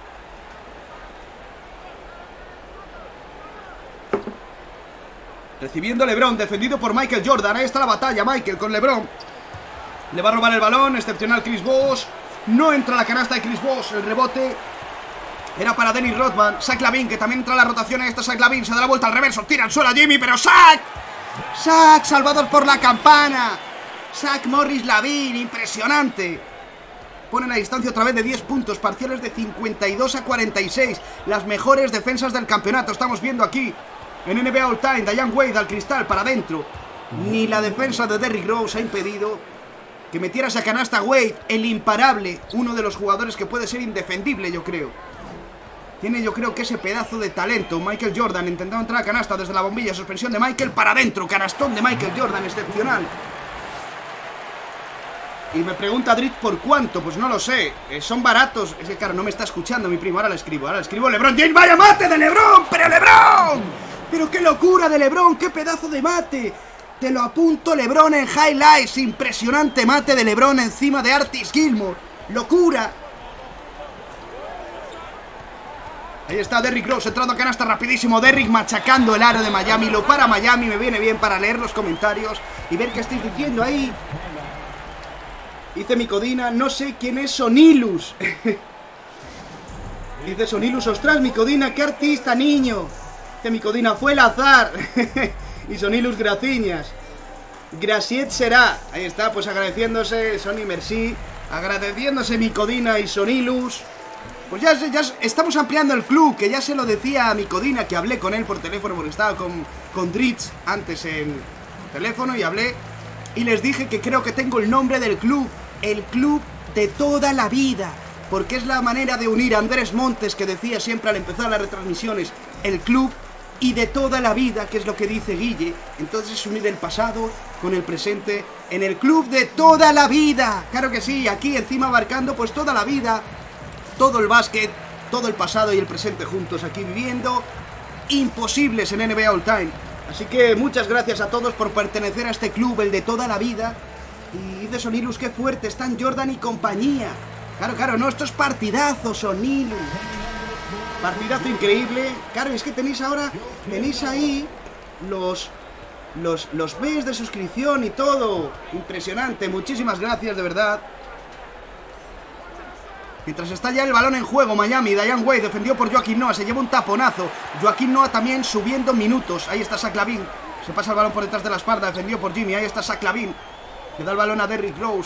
Recibiendo LeBron, defendido por Michael Jordan. Ahí está la batalla, Michael con LeBron. Le va a robar el balón, excepcional Chris Bosh. No entra la canasta de Chris Bosh. El rebote era para Dennis Rodman. Zach LaVine, que también entra en la rotación. Ahí está Zach LaVine, se da la vuelta al reverso. Tira al suelo a Jimmy, pero Zach Zach, salvados por la campana. Zach Morris LaVine, impresionante. Pone la distancia otra vez de diez puntos. Parciales de cincuenta y dos a cuarenta y seis. Las mejores defensas del campeonato. Estamos viendo aquí en N B A All Time, Diane Wade al cristal para adentro. Ni la defensa de Derrick Rose ha impedido que metiera esa canasta Wade, el imparable. Uno de los jugadores que puede ser indefendible, yo creo. Tiene yo creo que ese pedazo de talento. Michael Jordan intentando entrar a canasta desde la bombilla. Suspensión de Michael para adentro. Canastón de Michael Jordan, excepcional. Y me pregunta Dritz por cuánto. Pues no lo sé, eh, son baratos. Es que claro, no me está escuchando mi primo. Ahora le escribo, ahora le escribo LeBron James. ¡Vaya mate de LeBron! ¡Pero LeBron! ¡Pero qué locura de LeBron! ¡Qué pedazo de mate! Te lo apunto, LeBron en highlights. Impresionante mate de LeBron encima de Artis Gilmore. ¡Locura! Ahí está Derrick Rose entrando a canasta rapidísimo. Derrick machacando el aro de Miami. Lo para Miami, me viene bien para leer los comentarios y ver qué estáis diciendo ahí. Dice Micodina, no sé quién es Sonilus. Dice Sonilus, ostras, Micodina, qué artista, niño. Que Micodina fue el azar. Y Sonilus, graciñas. Graciet será. Ahí está, pues agradeciéndose Sony Merci. Agradeciéndose Micodina y Sonilus. Pues ya, ya estamos ampliando el club. Que ya se lo decía a Micodina, que hablé con él por teléfono, porque estaba con, con Dritz antes en teléfono y hablé. Y les dije que creo que tengo el nombre del club. El club de toda la vida. Porque es la manera de unir a Andrés Montes, que decía siempre al empezar las retransmisiones, el club y de toda la vida, que es lo que dice Guille. Entonces es unir el pasado con el presente en el club de toda la vida. Claro que sí, aquí encima abarcando pues toda la vida, todo el básquet, todo el pasado y el presente juntos aquí viviendo imposibles en N B A All Time. Así que muchas gracias a todos por pertenecer a este club, el de toda la vida. Y dice Sonilus, qué fuerte están Jordan y compañía. Claro, claro, no, esto es partidazo, Sonilus. Partidazo increíble. Claro, es que tenéis ahora, tenéis ahí los, los, los Bs de suscripción y todo. Impresionante, muchísimas gracias, de verdad. Mientras está ya el balón en juego, Miami, Diane Wade defendió por Joaquín Noah, se lleva un taponazo. Joaquín Noah también subiendo minutos. Ahí está Zach LaVine, se pasa el balón por detrás de la espalda, defendió por Jimmy. Ahí está Zach LaVine, le da el balón a Derrick Rose.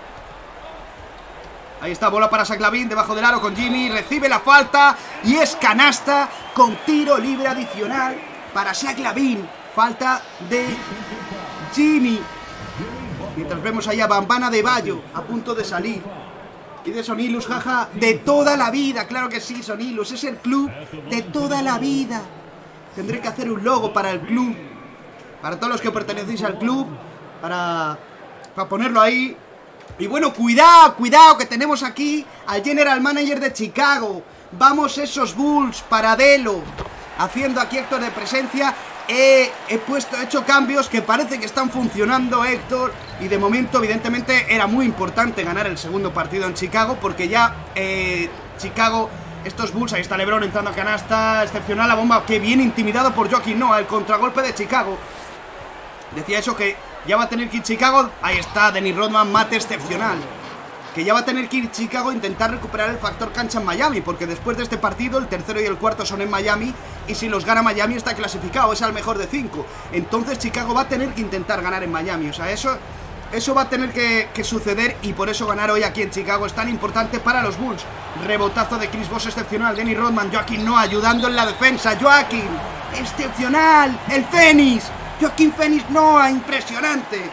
Ahí está, bola para Zach LaVine, debajo del aro con Jimmy, recibe la falta y es canasta con tiro libre adicional para Zach LaVine. Falta de Jimmy. Mientras vemos ahí a Bambana de Bayo a punto de salir. Y de Sonilus, jaja, de toda la vida, claro que sí, Sonilus, es el club de toda la vida. Tendré que hacer un logo para el club, para todos los que pertenecéis al club, para, para ponerlo ahí. Y bueno, cuidado, cuidado, que tenemos aquí al General Manager de Chicago. Vamos esos Bulls, Paradelo, haciendo aquí actos de presencia. He, he puesto, he hecho cambios que parece que están funcionando, Héctor. Y de momento, evidentemente, era muy importante ganar el segundo partido en Chicago, porque ya eh, Chicago, estos Bulls, ahí está LeBron entrando a canasta, excepcional la bomba, que bien intimidado por Joaquín Noah, el contragolpe de Chicago. Decía eso, que ya va a tener que ir Chicago. Ahí está Dennis Rodman, mate excepcional. Que ya va a tener que ir Chicago a intentar recuperar el factor cancha en Miami, porque después de este partido el tercero y el cuarto son en Miami, y si los gana Miami está clasificado, es al mejor de cinco. Entonces Chicago va a tener que intentar ganar en Miami. O sea, eso, eso va a tener que, que suceder, y por eso ganar hoy aquí en Chicago es tan importante para los Bulls. Rebotazo de Chris Bosh excepcional, Dennis Rodman, Joaquín Noah ayudando en la defensa. Joaquín, excepcional, el Fénix, Joaquín Fénix Noah, impresionante.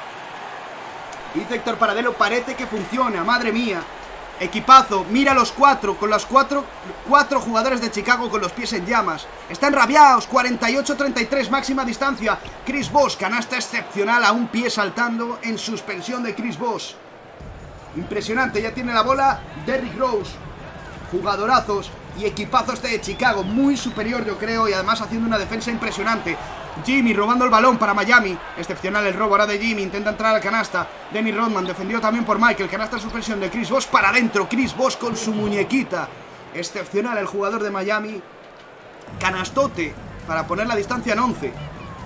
Dice Héctor Paradelo, parece que funciona, madre mía. Equipazo, mira los cuatro, con los cuatro, cuatro jugadores de Chicago con los pies en llamas. Están rabiados, cuarenta y ocho treinta y tres, máxima distancia. Chris Bosh, canasta excepcional, a un pie saltando en suspensión de Chris Bosh. Impresionante, ya tiene la bola Derrick Rose. Jugadorazos y equipazo este de Chicago, muy superior yo creo, y además haciendo una defensa impresionante. Jimmy robando el balón para Miami, excepcional el robo ahora de Jimmy, intenta entrar al canasta. Dennis Rodman defendido también por Michael, canasta suspensión de Chris Bosh para adentro. Chris Bosh con su muñequita, excepcional el jugador de Miami. Canastote para poner la distancia en once.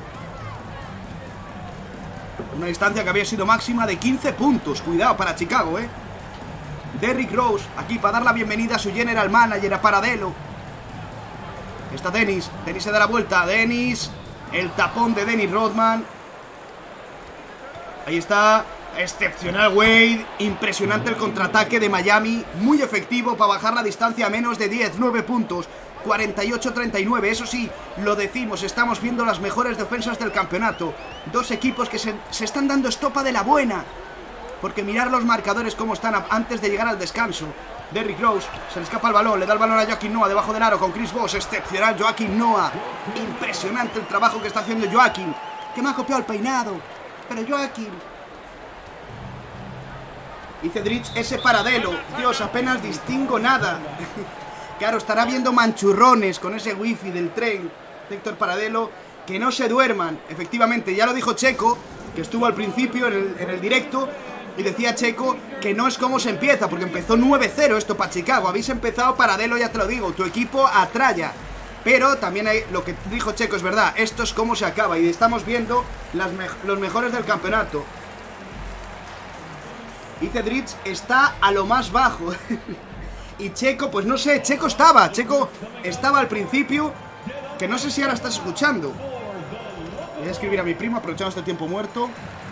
Una distancia que había sido máxima de quince puntos. Cuidado para Chicago, eh Derrick Rose aquí para dar la bienvenida a su General Manager, a Paradelo. Está Dennis, Dennis se da la vuelta, Dennis, el tapón de Dennis Rodman. Ahí está, excepcional Wade, impresionante el contraataque de Miami, muy efectivo para bajar la distancia a menos de diez, nueve puntos, cuarenta y ocho treinta y nueve, eso sí, lo decimos, estamos viendo las mejores defensas del campeonato. Dos equipos que se, se están dando estopa de la buena, porque mirar los marcadores cómo están antes de llegar al descanso. Derrick Rose, se le escapa el balón, le da el balón a Joaquín Noah debajo del aro con Chris Bosh, excepcional Joaquín Noah. Impresionante el trabajo que está haciendo Joaquín, que me ha copiado el peinado, pero Joaquín. Y Cedric, ese Paradelo, Dios, apenas distingo nada. Claro, estará viendo manchurrones con ese wifi del tren. Héctor Paradelo, que no se duerman. Efectivamente, ya lo dijo Checo, que estuvo al principio en el, en el directo, y decía Checo que no es como se empieza, porque empezó nueve cero esto para Chicago. Habéis empezado Paradelo, ya te lo digo, tu equipo atraya. Pero también hay, lo que dijo Checo es verdad, esto es como se acaba, y estamos viendo las me los mejores del campeonato. Y Cedric está a lo más bajo. Y Checo, pues no sé, Checo estaba, Checo estaba al principio, que no sé si ahora estás escuchando. Voy a escribir a mi primo, aprovechando este tiempo muerto.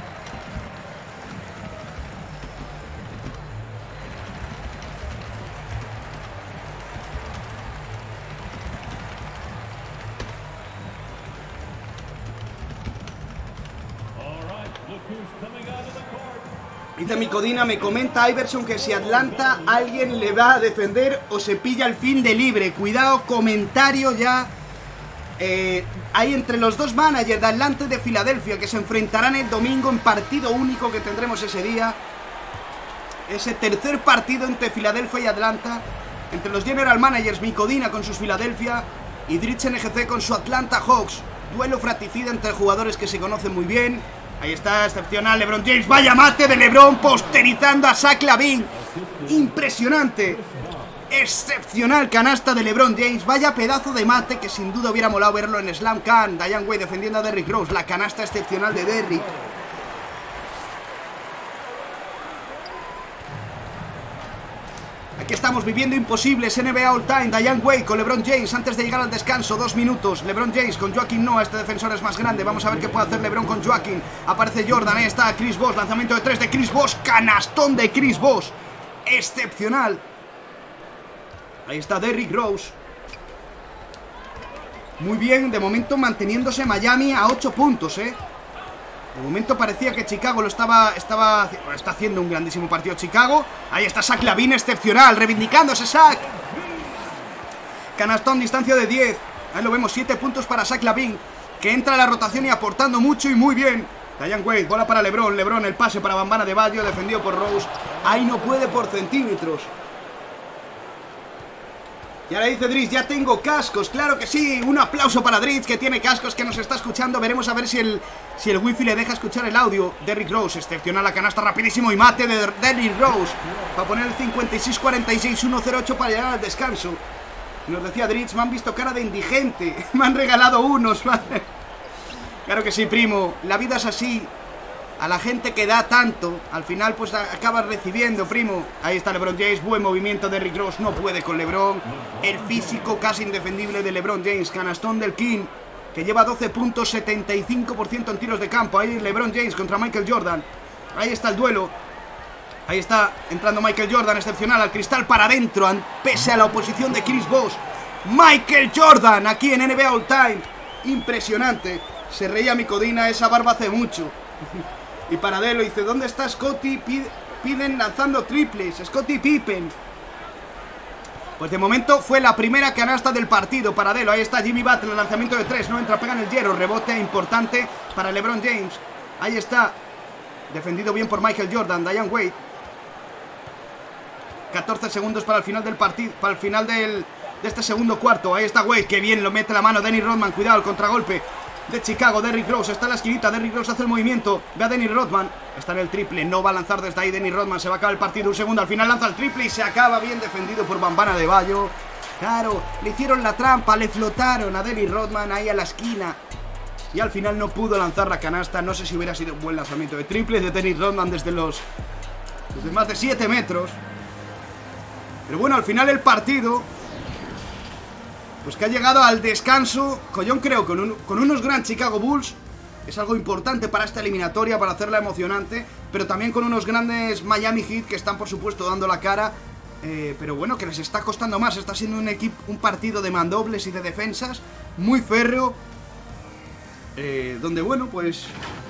Dice mi Codina, me comenta Iverson que si Atlanta alguien le va a defender o se pilla el fin de libre. Cuidado, comentario ya eh, hay entre los dos managers de Atlanta y de Filadelfia, que se enfrentarán el domingo en partido único que tendremos ese día. Ese tercer partido entre Filadelfia y Atlanta, entre los general managers, Micodina con sus Filadelfia y Dritch N G C con su Atlanta Hawks. Duelo fratricida entre jugadores que se conocen muy bien. Ahí está, excepcional LeBron James. Vaya mate de LeBron posterizando a Zach LaVine. Impresionante. Excepcional canasta de LeBron James. Vaya pedazo de mate que sin duda hubiera molado verlo en Slam Can. Diane Wade defendiendo a Derrick Rose. La canasta excepcional de Derrick. Aquí estamos viviendo imposibles. N B A All Time. Diane Wade con LeBron James antes de llegar al descanso. Dos minutos. LeBron James con Joakim Noah. Este defensor es más grande. Vamos a ver qué puede hacer LeBron con Joakim. Aparece Jordan. Ahí está Chris Bosh. Lanzamiento de tres de Chris Bosh. Canastón de Chris Bosh. Excepcional. Ahí está Derrick Rose. Muy bien. De momento manteniéndose Miami a ocho puntos, eh. De momento parecía que Chicago lo estaba, estaba está haciendo un grandísimo partido Chicago. Ahí está Zach LaVine, excepcional, reivindicándose Zach. Canastón, distancia de diez. Ahí lo vemos, siete puntos para Zach LaVine, que entra a la rotación y aportando mucho y muy bien. Diane Wade, bola para LeBron. LeBron, el pase para Bam Adebayo, defendido por Rose. Ahí no puede por centímetros. Y ahora dice Dritch, ya tengo cascos, claro que sí. Un aplauso para Dritch, que tiene cascos, que nos está escuchando. Veremos a ver si el, si el wifi le deja escuchar el audio. Derrick Rose, excepcional la canasta, rapidísimo y mate de Derrick Rose para poner el cincuenta y seis cuarenta y seis, uno cero ocho para llegar al descanso. Nos decía Dritch, me han visto cara de indigente. Me han regalado unos. Claro que sí, primo, la vida es así. A la gente que da tanto, al final pues acabas recibiendo, primo. Ahí está LeBron James, buen movimiento de Derrick Rose. No puede con LeBron. El físico casi indefendible de LeBron James. Canastón del King, que lleva doce puntos, setenta y cinco por ciento en tiros de campo. Ahí LeBron James contra Michael Jordan. Ahí está el duelo. Ahí está entrando Michael Jordan, excepcional al cristal para adentro, pese a la oposición de Chris Bosh. Michael Jordan aquí en N B A All Time. Impresionante. Se reía Micodina, esa barba hace mucho. Y Paradelo dice, ¿dónde está Scottie Pippen lanzando triples? Scottie Pippen. Pues de momento fue la primera canasta del partido. Paradelo, ahí está Jimmy Butler, lanzamiento de tres, no entra, pega en el hierro, rebote importante para LeBron James. Ahí está, defendido bien por Michael Jordan. Diane Wade. catorce segundos para el final del partido, para el final del, de este segundo cuarto. Ahí está Wade, que bien lo mete la mano Dennis Rodman, cuidado el contragolpe de Chicago. Derrick Rose está en la esquinita, Derrick Rose hace el movimiento, ve a Dennis Rodman, está en el triple, no va a lanzar desde ahí Dennis Rodman, se va a acabar el partido, un segundo, al final lanza el triple y se acaba, bien defendido por Bam Adebayo. Claro, le hicieron la trampa, le flotaron a Dennis Rodman ahí a la esquina y al final no pudo lanzar la canasta. No sé si hubiera sido un buen lanzamiento de triple de Dennis Rodman desde los desde más de siete metros, pero bueno, al final el partido pues que ha llegado al descanso, yo creo, con, un, con unos gran Chicago Bulls. Es algo importante para esta eliminatoria, para hacerla emocionante, pero también con unos grandes Miami Heat que están por supuesto dando la cara, eh, pero bueno, que les está costando más. Está siendo un equipo, un partido de mandobles y de defensas muy férreo, eh, donde bueno, pues...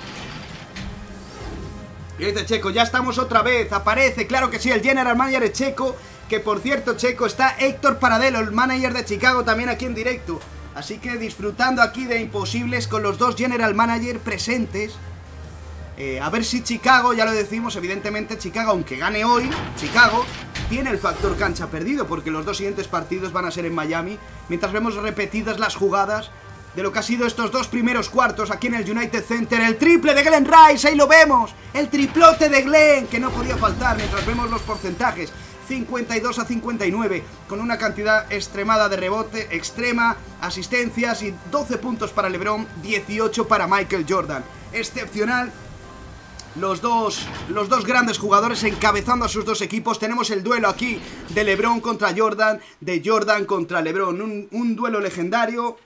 Y dice Checo, ya estamos otra vez, aparece, claro que sí, el general manager es Checo. Que por cierto, Checo, está Héctor Paradelo, el manager de Chicago, también aquí en directo. Así que disfrutando aquí de Imposibles con los dos general manager presentes. eh, A ver si Chicago, ya lo decimos, evidentemente Chicago, aunque gane hoy, Chicago tiene el factor cancha perdido, porque los dos siguientes partidos van a ser en Miami. Mientras vemos repetidas las jugadas de lo que ha sido estos dos primeros cuartos aquí en el United Center. El triple de Glenn Rice, ahí lo vemos. El triplote de Glenn, que no podía faltar mientras vemos los porcentajes. cincuenta y dos a cincuenta y nueve, con una cantidad extremada de rebote, extrema, asistencias y doce puntos para LeBron, dieciocho para Michael Jordan. Excepcional. Los dos, los dos grandes jugadores encabezando a sus dos equipos. Tenemos el duelo aquí de LeBron contra Jordan, de Jordan contra LeBron. Un, un duelo legendario.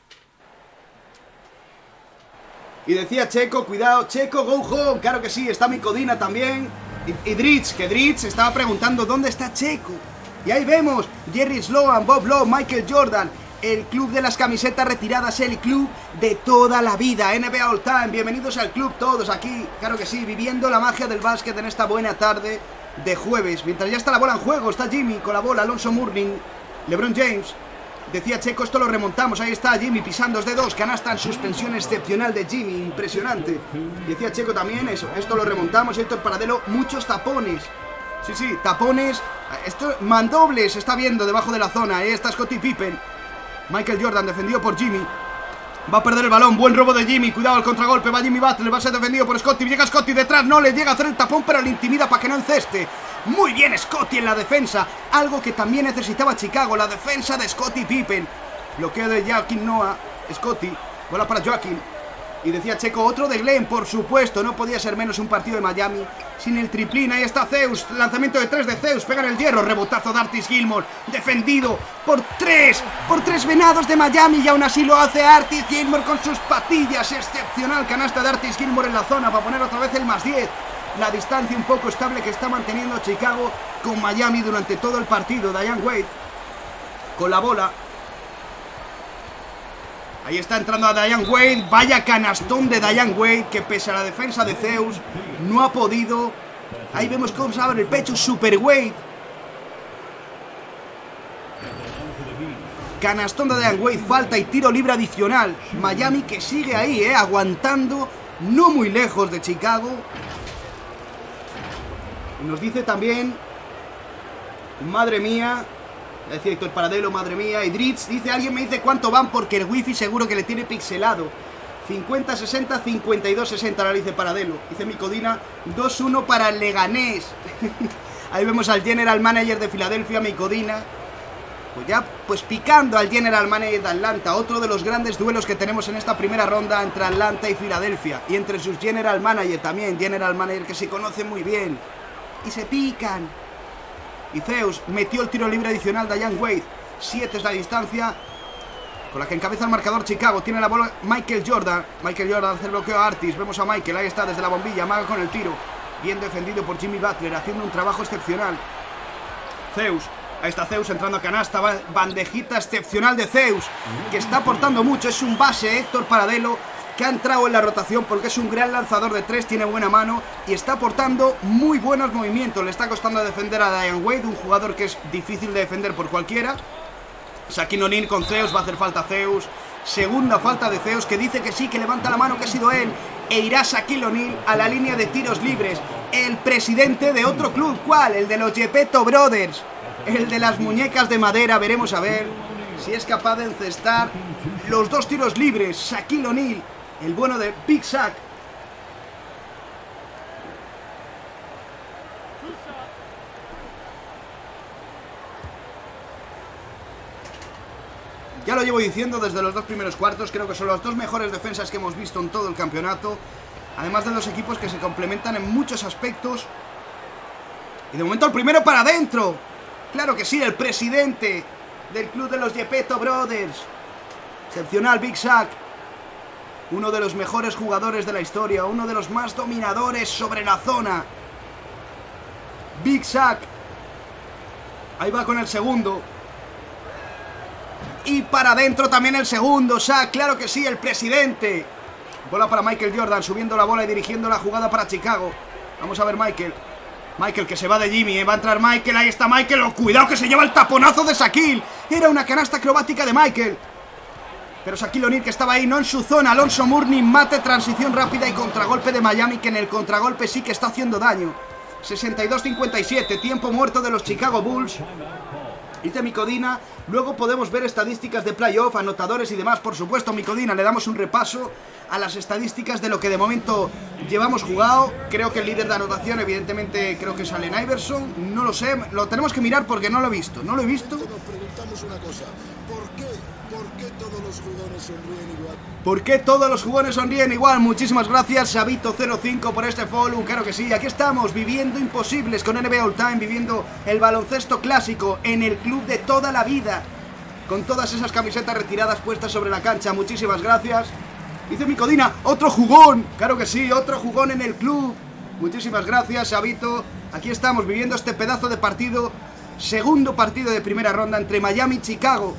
Y decía Checo, cuidado, Checo, go home. Claro que sí, está Micodina también. Y, y Dritch, que Dritch estaba preguntando dónde está Checo. Y ahí vemos Jerry Sloan, Bob Lowe, Michael Jordan. El club de las camisetas retiradas, el club de toda la vida, N B A All Time. Bienvenidos al club todos aquí, claro que sí, viviendo la magia del básquet en esta buena tarde de jueves. Mientras ya está la bola en juego, está Jimmy con la bola, Alonso Mourning, LeBron James. Decía Checo, esto lo remontamos. Ahí está Jimmy pisando de dos. Canasta en suspensión excepcional de Jimmy. Impresionante. Decía Checo también eso. Esto lo remontamos. Héctor Paradelo, muchos tapones. Sí, sí, tapones. Esto, mandobles, está viendo debajo de la zona. Ahí está Scottie Pippen. Michael Jordan defendido por Jimmy. Va a perder el balón, buen robo de Jimmy. Cuidado el contragolpe, va Jimmy Butler. Va a ser defendido por Scottie, llega Scottie detrás. No le llega a hacer el tapón, pero le intimida para que no enceste. Muy bien Scottie en la defensa. Algo que también necesitaba Chicago, la defensa de Scottie Pippen. Bloqueo de Joaquin Noah. Scottie, bola para Joaquin. Y decía Checo, otro de Glenn, por supuesto. No podía ser menos un partido de Miami sin el triplín. Ahí está Zeus, lanzamiento de tres de Zeus. Pega en el hierro, rebotazo de Artis Gilmore. Defendido por tres, por tres venados de Miami. Y aún así lo hace Artis Gilmore con sus patillas. Excepcional canasta de Artis Gilmore en la zona para poner otra vez el más diez. La distancia un poco estable que está manteniendo Chicago con Miami durante todo el partido. Diane Wade con la bola. Ahí está entrando a Diane Wade. Vaya canastón de Diane Wade, que pese a la defensa de Zeus no ha podido. Ahí vemos cómo se abre el pecho Super Wade. Canastón de Diane Wade, falta y tiro libre adicional. Miami que sigue ahí, eh, aguantando, no muy lejos de Chicago. Y nos dice también, madre mía, decía Héctor Paradelo, madre mía. Y Dritz dice, alguien me dice cuánto van porque el wifi seguro que le tiene pixelado. cincuenta sesenta, cincuenta y dos sesenta, ahora dice Paradelo. Dice Micodina, dos uno para el Leganés. Ahí vemos al general manager de Filadelfia, Micodina. Pues ya, pues picando al general manager de Atlanta. Otro de los grandes duelos que tenemos en esta primera ronda entre Atlanta y Filadelfia. Y entre sus general manager también, general manager que se conocen muy bien. Y se pican. Y Zeus metió el tiro libre adicional de Diane Wade. siete es la distancia con la que encabeza el marcador Chicago. Tiene la bola Michael Jordan. Michael Jordan hace el bloqueo a Artis. Vemos a Michael, ahí está desde la bombilla. Amaga con el tiro. Bien defendido por Jimmy Butler, haciendo un trabajo excepcional. Zeus, ahí está Zeus entrando a canasta. Bandejita excepcional de Zeus, que está aportando mucho. Es un base, Héctor Paradelo, que ha entrado en la rotación porque es un gran lanzador de tres, tiene buena mano y está aportando muy buenos movimientos. Le está costando defender a Diane Wade, un jugador que es difícil de defender por cualquiera. Shaquille O'Neal con Zeus, va a hacer falta Zeus. Segunda falta de Zeus, que dice que sí, que levanta la mano, que ha sido él. E irá Shaquille O'Neal a la línea de tiros libres. El presidente de otro club, ¿cuál? El de los Gepetto Brothers. El de las muñecas de madera, veremos a ver si es capaz de encestar los dos tiros libres. Shaquille O'Neal, el bueno de Big Shaq. Ya lo llevo diciendo desde los dos primeros cuartos. Creo que son las dos mejores defensas que hemos visto en todo el campeonato. Además de dos equipos que se complementan en muchos aspectos. Y de momento el primero para adentro. Claro que sí, el presidente del club de los Gepetto Brothers. Excepcional Big Shaq. Uno de los mejores jugadores de la historia. Uno de los más dominadores sobre la zona. Big Shaq. Ahí va con el segundo. Y para adentro también el segundo. Shaq, claro que sí, el presidente. Bola para Michael Jordan, subiendo la bola y dirigiendo la jugada para Chicago. Vamos a ver Michael. Michael que se va de Jimmy, ¿eh? Va a entrar Michael, ahí está Michael. Oh, cuidado que se lleva el taponazo de Shaquille. Era una canasta acrobática de Michael. Pero Shaquille O'Neal que estaba ahí, no en su zona. Alonso Mourning mate, transición rápida y contragolpe de Miami, que en el contragolpe sí que está haciendo daño. sesenta y dos cincuenta y siete, tiempo muerto de los Chicago Bulls. Dice Micodina, luego podemos ver estadísticas de playoff, anotadores y demás. Por supuesto, Micodina, le damos un repaso a las estadísticas de lo que de momento llevamos jugado. Creo que el líder de anotación, evidentemente, creo que es Allen Iverson. No lo sé, lo tenemos que mirar porque no lo he visto. No lo he visto. Nos preguntamos una cosa, ¿por qué? ¿Por qué todos los jugadores sonríen igual? ¿Por qué todos los jugadores sonríen igual? Muchísimas gracias, Sabito cero cinco, por este follow. Claro que sí, aquí estamos, viviendo imposibles con N B A All Time, viviendo el baloncesto clásico en el club de toda la vida, con todas esas camisetas retiradas puestas sobre la cancha. Muchísimas gracias. Dice Micodina, otro jugón. Claro que sí, otro jugón en el club. Muchísimas gracias, Sabito. Aquí estamos, viviendo este pedazo de partido. Segundo partido de primera ronda entre Miami y Chicago.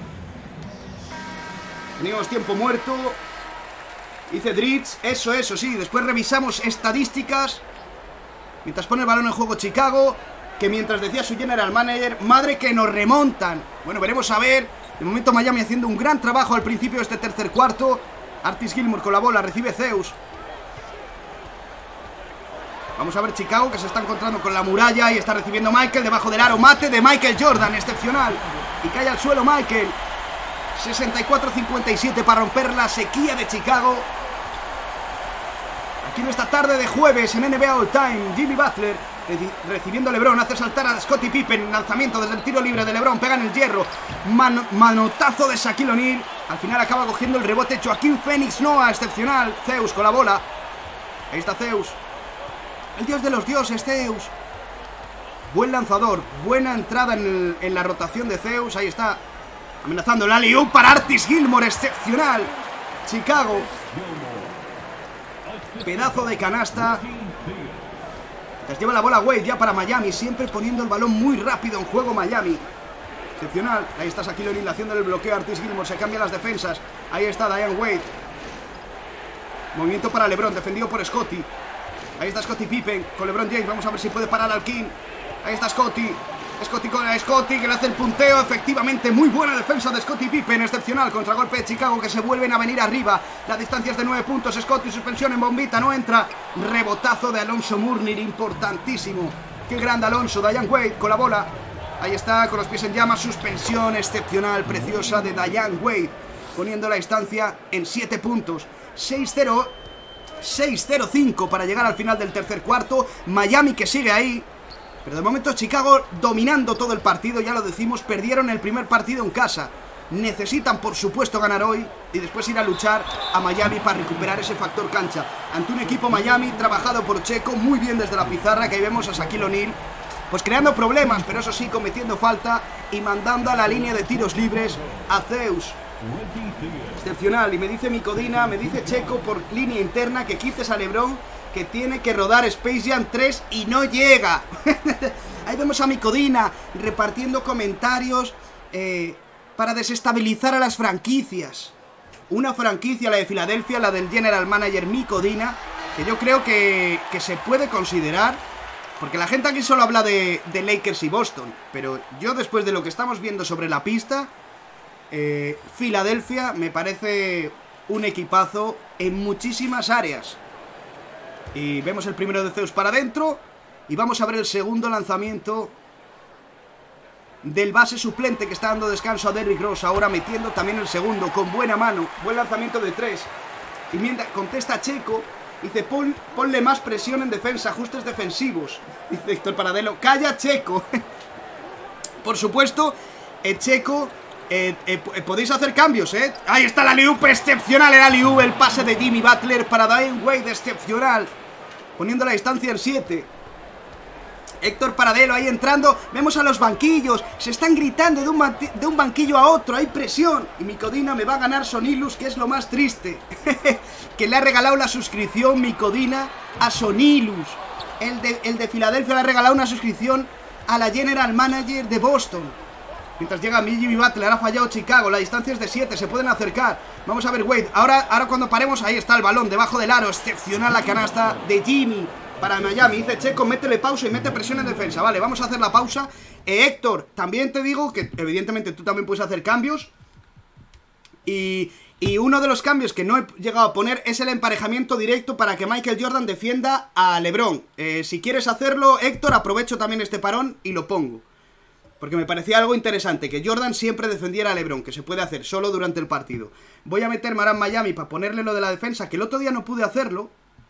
Teníamos tiempo muerto. Dice Dritz, eso, eso, sí. Después revisamos estadísticas. Mientras pone el balón en juego Chicago. Que mientras decía su general manager, madre que nos remontan. Bueno, veremos a ver De momento Miami haciendo un gran trabajo al principio de este tercer cuarto. Artis Gilmore con la bola, recibe Zeus. Vamos a ver Chicago, que se está encontrando con la muralla y está recibiendo Michael debajo del aro. Mate de Michael Jordan, excepcional. Y cae al suelo Michael. sesenta y cuatro a cincuenta y siete para romper la sequía de Chicago. Aquí en esta tarde de jueves en N B A All Time, Jimmy Butler recibiendo a LeBron, hace saltar a Scottie Pippen, lanzamiento desde el tiro libre de LeBron, pega en el hierro, Man manotazo de Shaquille O'Neal, al final acaba cogiendo el rebote Joaquín Phoenix Noah, excepcional, Zeus con la bola, ahí está Zeus, el dios de los dioses, Zeus, buen lanzador, buena entrada en, el, en la rotación de Zeus, ahí está, amenazando el alley-oop para Artis Gilmore, excepcional, Chicago, pedazo de canasta. Les lleva la bola Wade ya para Miami, siempre poniendo el balón muy rápido en juego Miami. Excepcional, ahí está Shaquille O'Neal haciendo el bloqueo a Artis Gilmore, se cambian las defensas. Ahí está Diane Wade. Movimiento para LeBron, defendido por Scottie. Ahí está Scottie Pippen con LeBron James, vamos a ver si puede parar al King. Ahí está Scottie. Scottie con Scottie que le hace el punteo, efectivamente muy buena defensa de Scottie Pippen, excepcional, contragolpe de Chicago que se vuelven a venir arriba, la distancia es de nueve puntos, Scottie suspensión en bombita, no entra, rebotazo de Alonso Mourning, importantísimo, qué grande Alonso, Diane Wade con la bola, ahí está con los pies en llamas, suspensión excepcional, preciosa de Diane Wade, poniendo la distancia en siete puntos, seis cero cinco para llegar al final del tercer cuarto, Miami que sigue ahí. Pero de momento Chicago dominando todo el partido, ya lo decimos, perdieron el primer partido en casa. Necesitan por supuesto ganar hoy y después ir a luchar a Miami para recuperar ese factor cancha. Ante un equipo Miami trabajado por Checo muy bien desde la pizarra, que ahí vemos a Shaquille O'Neal pues creando problemas, pero eso sí, cometiendo falta y mandando a la línea de tiros libres a Zeus. Excepcional, y me dice Micodina, me dice Checo por línea interna que quites a LeBron, que tiene que rodar Space Jam tres y no llega. Ahí vemos a Micodina repartiendo comentarios eh, para desestabilizar a las franquicias. Una franquicia, la de Filadelfia, la del general manager Micodina, que yo creo que, que se puede considerar, porque la gente aquí solo habla de, de Lakers y Boston, pero yo después de lo que estamos viendo sobre la pista, eh, Filadelfia me parece un equipazo en muchísimas áreas. Y vemos el primero de Zeus para adentro. Y vamos a ver el segundo lanzamiento del base suplente que está dando descanso a Derrick Rose. Ahora metiendo también el segundo con buena mano. Buen lanzamiento de tres. Y mientras contesta Checo, dice, Pon, ponle más presión en defensa, ajustes defensivos. Dice Héctor Paradelo, calla Checo. Por supuesto, eh, Checo, eh, eh, podéis hacer cambios, ¿eh? Ahí está la alley-oop, excepcional el alley-oop, el pase de Jimmy Butler para Diane Wade, excepcional. Poniendo la distancia en siete. Héctor Paradelo ahí entrando. Vemos a los banquillos. Se están gritando de un, de un banquillo a otro. Hay presión. Y Micodina me va a ganar Sonilus, que es lo más triste. Que le ha regalado la suscripción Micodina a Sonilus. El de, el de Filadelfia le ha regalado una suscripción a la general manager de Boston. Mientras llega Jimmy Butler, ha fallado Chicago. La distancia es de siete, se pueden acercar. Vamos a ver Wade, ahora, ahora cuando paremos, ahí está el balón, debajo del aro. Excepcional la canasta de Jimmy para Miami. Dice Checo, métele pausa y mete presión en defensa. Vale, vamos a hacer la pausa. eh, Héctor, también te digo que evidentemente tú también puedes hacer cambios. Y, y uno de los cambios que no he llegado a poner es el emparejamiento directo para que Michael Jordan defienda a LeBron. eh, Si quieres hacerlo, Héctor, aprovecho también este parón y lo pongo, porque me parecía algo interesante, que Jordan siempre defendiera a LeBron, que se puede hacer solo durante el partido. Voy a meter Maran Miami para ponerle lo de la defensa, que el otro día no pude hacerlo.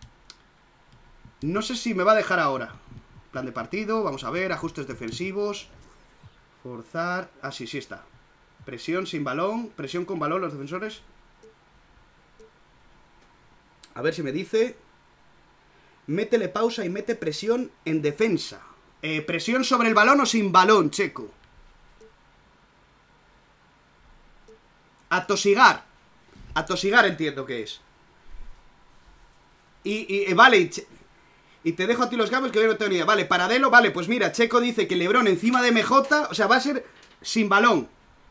No sé si me va a dejar ahora. Plan de partido, vamos a ver, ajustes defensivos. Forzar, ah sí, sí está. Presión sin balón, presión con balón los defensores. A ver si me dice. Métele pausa y mete presión en defensa. Eh, ¿Presión sobre el balón o sin balón, Checo? Atosigar. Atosigar entiendo que es. Y, y eh, vale, y, y te dejo a ti los cambios que yo no tengo ni idea. Vale, Paradelo, vale, pues mira, Checo dice que LeBron encima de M J, o sea, va a ser sin balón.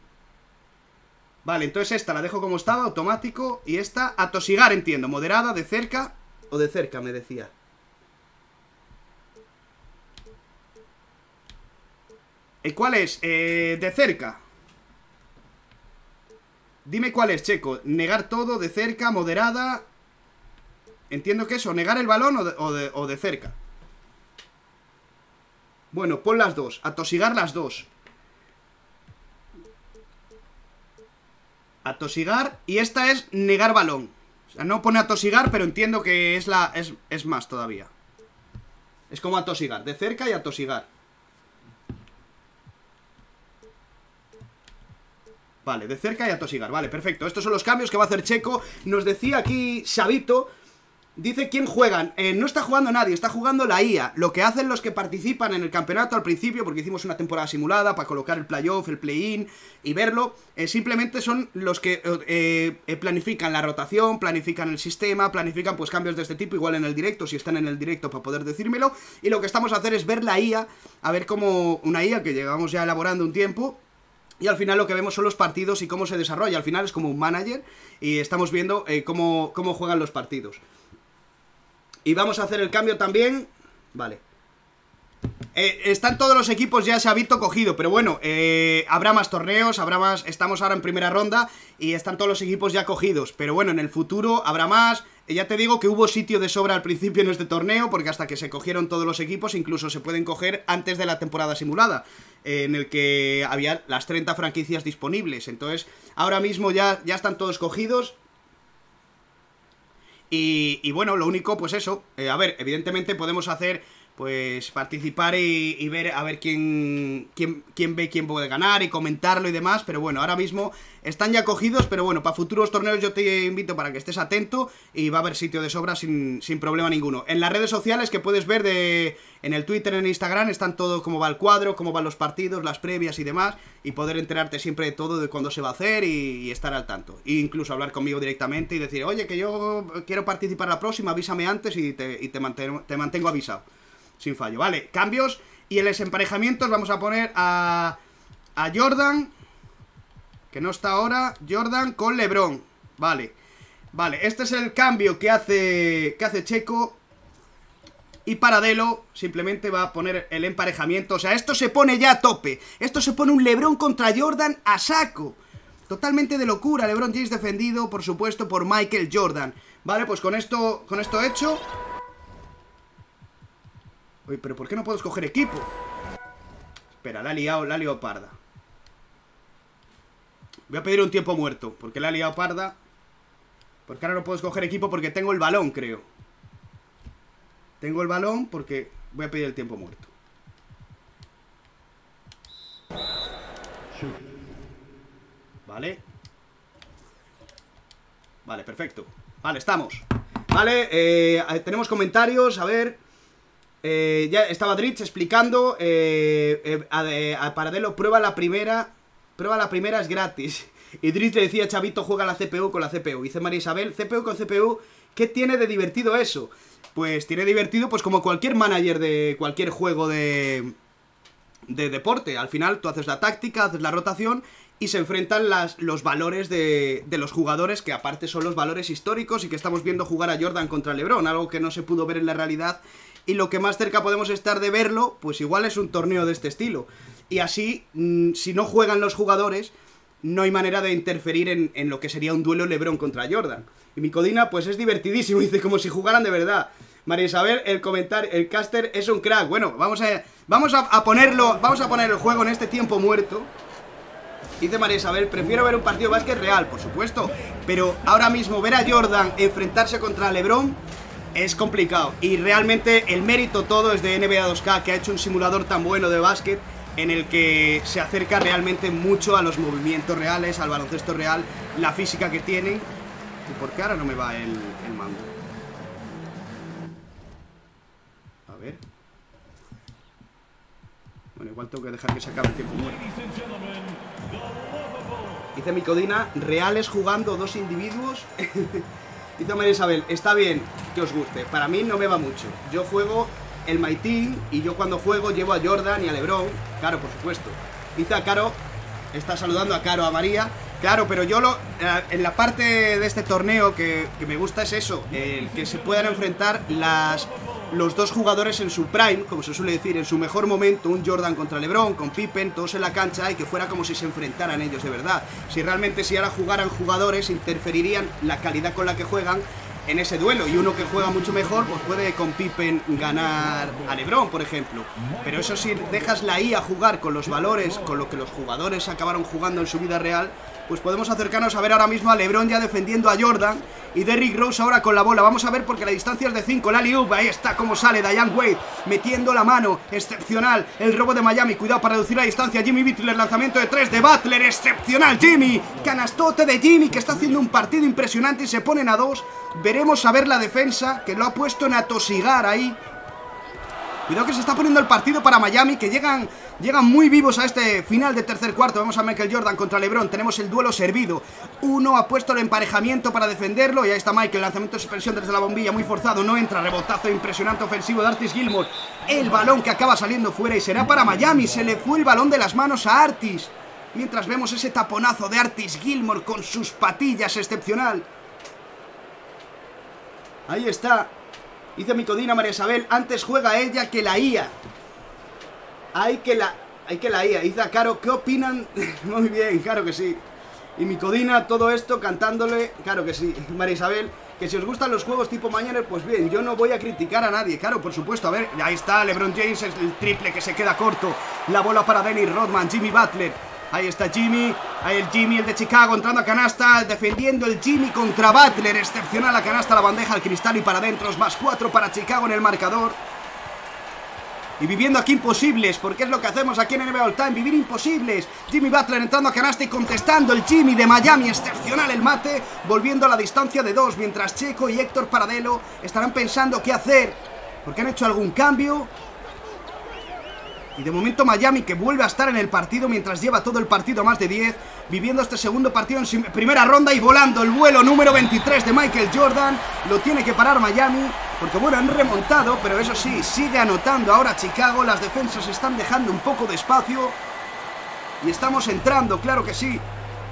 Vale, entonces esta la dejo como estaba, automático. Y esta, atosigar entiendo, moderada, de cerca. O de cerca, me decía. ¿Y cuál es? Eh, de cerca. Dime cuál es, Checo. Negar todo, de cerca, moderada. Entiendo que eso, negar el balón o de, o de, o de cerca. Bueno, pon las dos, atosigar las dos. Atosigar, y esta es negar balón. O sea, no pone atosigar, pero entiendo que es la es, es más todavía. Es como atosigar, de cerca y atosigar. Vale, de cerca y atosigar, vale, perfecto. Estos son los cambios que va a hacer Checo. Nos decía aquí Xavito. Dice quién juegan, eh, no está jugando nadie, está jugando la I A. Lo que hacen los que participan en el campeonato al principio, porque hicimos una temporada simulada para colocar el playoff, el play-in y verlo, eh, simplemente son los que eh, eh, planifican la rotación, planifican el sistema, planifican pues cambios de este tipo, igual en el directo, si están en el directo para poder decírmelo. Y lo que estamos a hacer es ver la I A, a ver cómo una I A que llevamos ya elaborando un tiempo. Y al final lo que vemos son los partidos y cómo se desarrolla. Al final es como un manager y estamos viendo eh, cómo, cómo juegan los partidos. Y vamos a hacer el cambio también. Vale. Eh, están todos los equipos ya, se ha visto cogido. Pero bueno, eh, habrá más torneos, habrá más. Estamos ahora en primera ronda y están todos los equipos ya cogidos. Pero bueno, en el futuro habrá más. eh, Ya te digo que hubo sitio de sobra al principio en este torneo, porque hasta que se cogieron todos los equipos, incluso se pueden coger antes de la temporada simulada, eh, en el que había las treinta franquicias disponibles. Entonces, ahora mismo ya, ya están todos cogidos. Y, y bueno, lo único, pues eso, eh, a ver, evidentemente podemos hacer, pues, participar y, y ver a ver quién, quién, quién ve quién puede ganar y comentarlo y demás, pero bueno, ahora mismo están ya cogidos, pero bueno, para futuros torneos yo te invito para que estés atento y va a haber sitio de sobra sin, sin problema ninguno. En las redes sociales que puedes ver de... En el Twitter, en Instagram, están todo cómo va el cuadro, cómo van los partidos, las previas y demás, y poder enterarte siempre de todo, de cuándo se va a hacer y, y estar al tanto. E incluso hablar conmigo directamente y decir, oye, que yo quiero participar la próxima, avísame antes y te, y te, mantengo, te mantengo avisado. Sin fallo, vale, cambios. Y en los emparejamientos vamos a poner a, a Jordan, que no está ahora, Jordan con LeBron. Vale, vale, este es el cambio que hace, que hace Checo. Y Paradelo simplemente va a poner el emparejamiento. O sea, esto se pone ya a tope. Esto se pone un LeBron contra Jordan a saco. Totalmente de locura. LeBron James defendido, por supuesto, por Michael Jordan. Vale, pues con esto, con esto hecho. Uy, pero ¿por qué no puedo escoger equipo? Espera, la ha liado, la ha liado parda. Voy a pedir un tiempo muerto, porque la ha liado parda. Porque ahora no puedo escoger equipo porque tengo el balón, creo. Tengo el balón porque voy a pedir el tiempo muerto. Vale. Vale, perfecto. Vale, estamos. Vale, eh, tenemos comentarios, a ver. Eh, ya estaba Dritz explicando. Eh, eh, a, a Paradelo, prueba la primera. Prueba la primera, es gratis. Y Dritz le decía, Chavito, juega la C P U con la C P U. Dice María Isabel, C P U con C P U, ¿qué tiene de divertido eso? Pues tiene divertido, pues como cualquier manager de cualquier juego de, de deporte. Al final tú haces la táctica, haces la rotación y se enfrentan las, los valores de, de los jugadores, que aparte son los valores históricos y que estamos viendo jugar a Jordan contra LeBron, algo que no se pudo ver en la realidad. Y lo que más cerca podemos estar de verlo, pues igual es un torneo de este estilo. Y así, mmm, si no juegan los jugadores, no hay manera de interferir en, en lo que sería un duelo LeBron contra Jordan. Y mi Codina, pues es divertidísimo, dice, como si jugaran de verdad. María Isabel, el comentar, el caster es un crack. Bueno, vamos a vamos a, a ponerlo, vamos a poner el juego en este tiempo muerto. Dice María Isabel, prefiero ver un partido de básquet real, por supuesto. Pero ahora mismo ver a Jordan enfrentarse contra LeBron es complicado. Y realmente el mérito todo es de N B A dos K, que ha hecho un simulador tan bueno de básquet, en el que se acerca realmente mucho a los movimientos reales, al baloncesto real, la física que tienen. ¿Y por qué ahora no me va el, el mando? A ver. Bueno, igual tengo que dejar que se acabe el tiempo muerto. Dice mi Codina, reales jugando dos individuos. Dice María Isabel, está bien que os guste, para mí no me va mucho. Yo juego el My Team y yo cuando juego llevo a Jordan y a LeBron. Claro, por supuesto. Dice a Caro, está saludando a Caro, a María. Claro, pero yo lo en la parte de este torneo que, que me gusta es eso, el que se puedan enfrentar las los dos jugadores en su prime, como se suele decir, en su mejor momento, un Jordan contra LeBron, con Pippen, todos en la cancha, y que fuera como si se enfrentaran ellos de verdad. Si realmente si ahora jugaran jugadores, interferirían la calidad con la que juegan en ese duelo, y uno que juega mucho mejor pues puede con Pippen ganar a LeBron, por ejemplo. Pero eso si dejas la I A jugar con los valores, con lo que los jugadores acabaron jugando en su vida real, pues podemos acercarnos a ver ahora mismo a LeBron ya defendiendo a Jordan y Derrick Rose ahora con la bola. Vamos a ver porque la distancia es de cinco, la alley-oop, ahí está como sale Diane Wade metiendo la mano, excepcional el robo de Miami, cuidado para reducir la distancia. Jimmy Butler, lanzamiento de tres de Butler, excepcional Jimmy, canastote de Jimmy que está haciendo un partido impresionante y se ponen a dos. Veremos a ver la defensa que lo ha puesto en atosigar ahí. Cuidado que se está poniendo el partido para Miami, que llegan, llegan muy vivos a este final de tercer cuarto. Vamos a Michael Jordan contra LeBron, tenemos el duelo servido. Uno ha puesto el emparejamiento para defenderlo y ahí está Michael, lanzamiento de suspensión desde la bombilla, muy forzado, no entra, rebotazo impresionante ofensivo de Artis Gilmore. El balón que acaba saliendo fuera y será para Miami, se le fue el balón de las manos a Artis. Mientras vemos ese taponazo de Artis Gilmore con sus patillas, excepcional. Ahí está. Dice mi codina María Isabel, antes juega ella que la I A. Hay que la... Hay que la I A. Dice a Caro, ¿qué opinan? Muy bien, claro que sí. Y mi codina, todo esto cantándole, claro que sí. María Isabel, que si os gustan los juegos tipo mañana, pues bien, yo no voy a criticar a nadie. Claro, por supuesto, a ver, ahí está LeBron James, el triple que se queda corto. La bola para Dennis Rodman, Jimmy Butler. Ahí está Jimmy, ahí el Jimmy, el de Chicago, entrando a canasta, defendiendo el Jimmy contra Butler, excepcional la canasta, la bandeja, el cristal y para adentro, más cuatro para Chicago en el marcador. Y viviendo aquí imposibles, porque es lo que hacemos aquí en N B A All Time, vivir imposibles. Jimmy Butler entrando a canasta y contestando el Jimmy de Miami, excepcional el mate, volviendo a la distancia de dos, mientras Checo y Héctor Paradelo estarán pensando qué hacer, porque han hecho algún cambio. Y de momento Miami que vuelve a estar en el partido mientras lleva todo el partido a más de diez, viviendo este segundo partido en su primera ronda y volando el vuelo número veintitrés de Michael Jordan. Lo tiene que parar Miami, porque bueno, han remontado, pero eso sí, sigue anotando ahora Chicago. Las defensas están dejando un poco de espacio y estamos entrando, claro que sí.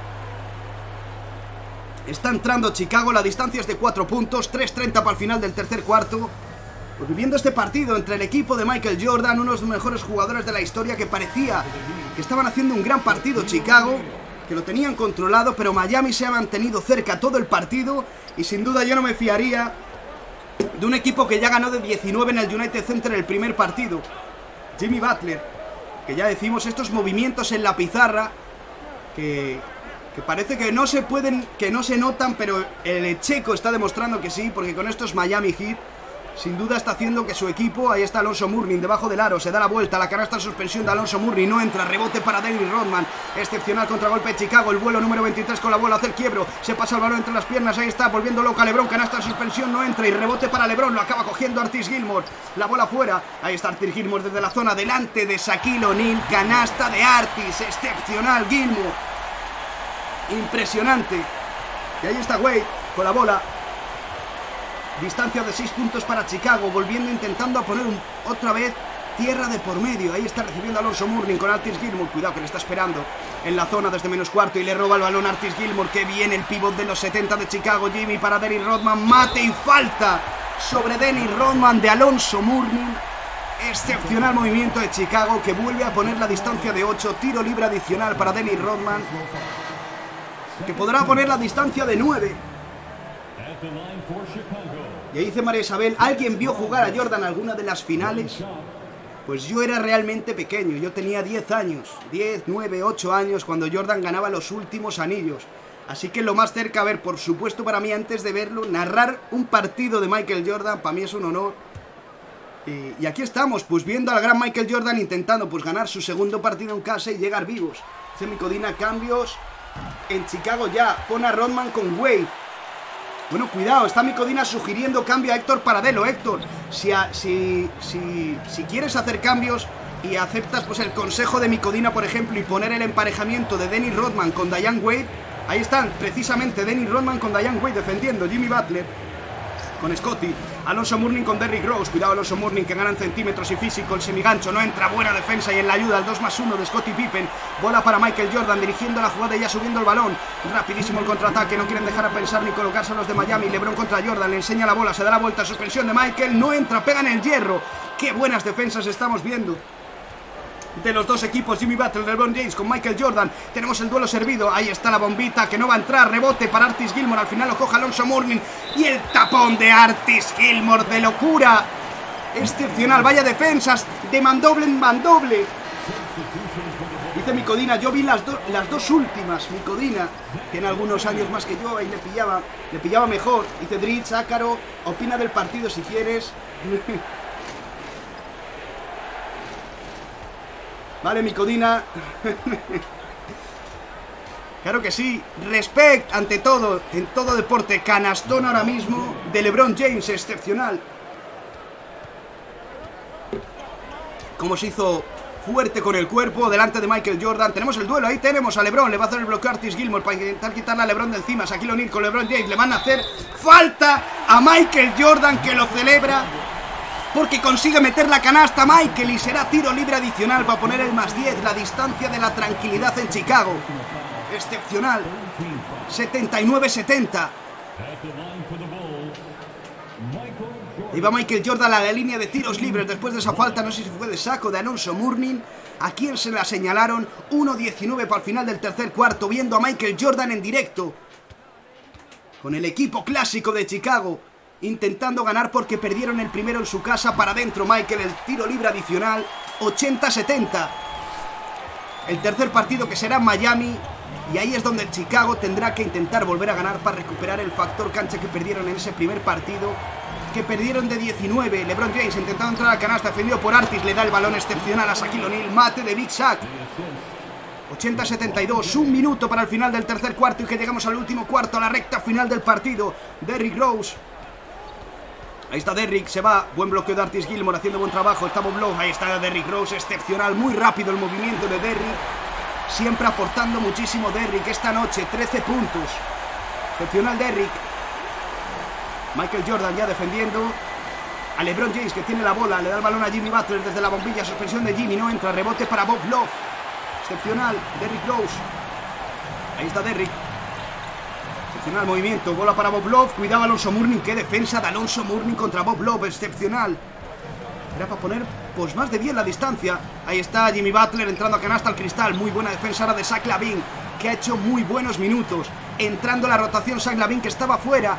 Está entrando Chicago, la distancia es de cuatro puntos, tres treinta para el final del tercer cuarto. Pues viviendo este partido entre el equipo de Michael Jordan, uno de los mejores jugadores de la historia, que parecía que estaban haciendo un gran partido Chicago, que lo tenían controlado, pero Miami se ha mantenido cerca todo el partido y sin duda yo no me fiaría de un equipo que ya ganó de diecinueve en el United Center el primer partido. Jimmy Butler, que ya decimos estos movimientos en la pizarra que, que parece que no se pueden, que no se notan, pero el Checo está demostrando que sí, porque con estos Miami Heat sin duda está haciendo que su equipo, ahí está Alonso Mourning debajo del aro, se da la vuelta, la canasta en suspensión de Alonso Mourning, no entra, rebote para Dennis Rodman, excepcional contragolpe de Chicago, el vuelo número veintitrés con la bola, hace el quiebro, se pasa el balón entre las piernas, ahí está, volviendo loca LeBron, canasta en suspensión, no entra y rebote para LeBron, lo acaba cogiendo Artis Gilmore, la bola fuera, ahí está Artis Gilmore desde la zona delante de Shaquille O'Neal, canasta de Artis, excepcional Gilmore, impresionante, y ahí está Wade con la bola. Distancia de seis puntos para Chicago, volviendo, intentando a poner un, otra vez tierra de por medio. Ahí está recibiendo Alonso Mourning con Artis Gilmore. Cuidado que le está esperando en la zona desde menos cuarto y le roba el balón a Artis Gilmore. Que viene el pívot de los setenta de Chicago. Jimmy para Dennis Rodman. Mate y falta sobre Dennis Rodman de Alonso Mourning. Excepcional movimiento de Chicago que vuelve a poner la distancia de ocho. Tiro libre adicional para Dennis Rodman, que podrá poner la distancia de nueve. Y ahí dice María Isabel, ¿alguien vio jugar a Jordan alguna de las finales? Pues yo era realmente pequeño, yo tenía diez años, diez, nueve, ocho años cuando Jordan ganaba los últimos anillos. Así que lo más cerca, a ver, por supuesto para mí antes de verlo, narrar un partido de Michael Jordan, para mí es un honor. Y, y aquí estamos, pues viendo al gran Michael Jordan intentando pues ganar su segundo partido en casa y llegar vivos. Dice mi codina, cambios en Chicago ya, pone a Rodman con Wade. Bueno, cuidado, está mi codina sugiriendo cambio a Héctor Paradelo. Héctor, si, a, si, si, si quieres hacer cambios y aceptas pues el consejo de mi codina, por ejemplo, y poner el emparejamiento de Dennis Rodman con Diane Wade, ahí están, precisamente, Dennis Rodman con Diane Wade defendiendo, Jimmy Butler. con Scotty. Alonso Mourning con Derrick Rose. Cuidado Alonso Mourning, que gana en centímetros y físico. El semigancho no entra, buena defensa y en la ayuda al dos más uno de Scottie Pippen. Bola para Michael Jordan, dirigiendo la jugada y ya subiendo el balón. Rapidísimo el contraataque, no quieren dejar a pensar ni colocarse a los de Miami. LeBron contra Jordan, le enseña la bola, se da la vuelta, suspensión de Michael, no entra, pega en el hierro. Qué buenas defensas estamos viendo de los dos equipos. Jimmy Butler, LeBron James con Michael Jordan. Tenemos el duelo servido, ahí está la bombita que no va a entrar, rebote para Artis Gilmore, al final lo coja Alonso Mourning y el tapón de Artis Gilmore de locura. Excepcional, vaya defensas de mandoble en mandoble. Dice Micodina, yo vi las, do las dos últimas. Micodina tiene algunos años más que yo y le pillaba, le pillaba mejor. Dice Dritz, Ácaro, opina del partido si quieres. Vale, Micodina. Claro que sí. Respect ante todo, en todo deporte. Canastón ahora mismo de LeBron James, excepcional. Como se hizo fuerte con el cuerpo delante de Michael Jordan. Tenemos el duelo, ahí tenemos a LeBron. Le va a hacer el bloqueo a Artis Gilmore para intentar quitarle a LeBron de encima. Shaquille O'Neal con LeBron James. Le van a hacer falta a Michael Jordan, que lo celebra porque consigue meter la canasta Michael y será tiro libre adicional para poner el más diez, la distancia de la tranquilidad en Chicago. Excepcional. setenta y nueve setenta. Ahí va Michael Jordan a la línea de tiros libres después de esa falta, no sé si fue de saco de Alonso Mourning. ¿A quién se la señalaron? uno diecinueve para el final del tercer cuarto, viendo a Michael Jordan en directo con el equipo clásico de Chicago, intentando ganar porque perdieron el primero en su casa. Para adentro Michael, el tiro libre adicional, ochenta setenta. El tercer partido que será en Miami, y ahí es donde Chicago tendrá que intentar volver a ganar para recuperar el factor cancha que perdieron en ese primer partido, que perdieron de diecinueve. LeBron James intentando entrar a la canasta, defendido por Artis, le da el balón excepcional a Shaquille O'Neal, mate de Big Shaq. ochenta setenta y dos, un minuto para el final del tercer cuarto y que llegamos al último cuarto, a la recta final del partido. Derrick Rose. Ahí está Derrick, se va, buen bloqueo de Artis Gilmore haciendo buen trabajo, está Bob Love, ahí está Derrick Rose, excepcional, muy rápido el movimiento de Derrick, siempre aportando muchísimo Derrick esta noche, trece puntos, excepcional Derrick. Michael Jordan ya defendiendo a LeBron James, que tiene la bola, le da el balón a Jimmy Butler desde la bombilla, suspensión de Jimmy, no entra, rebote para Bob Love, excepcional, Derrick Rose, ahí está Derrick. Excepcional movimiento, bola para Bob Love, cuidado Alonso Mourning, qué defensa de Alonso Mourning contra Bob Love, excepcional. Era para poner pues más de diez la distancia. Ahí está Jimmy Butler entrando a canasta al cristal, muy buena defensa ahora de Zach LaVine, que ha hecho muy buenos minutos, entrando a la rotación Zach LaVine, que estaba fuera.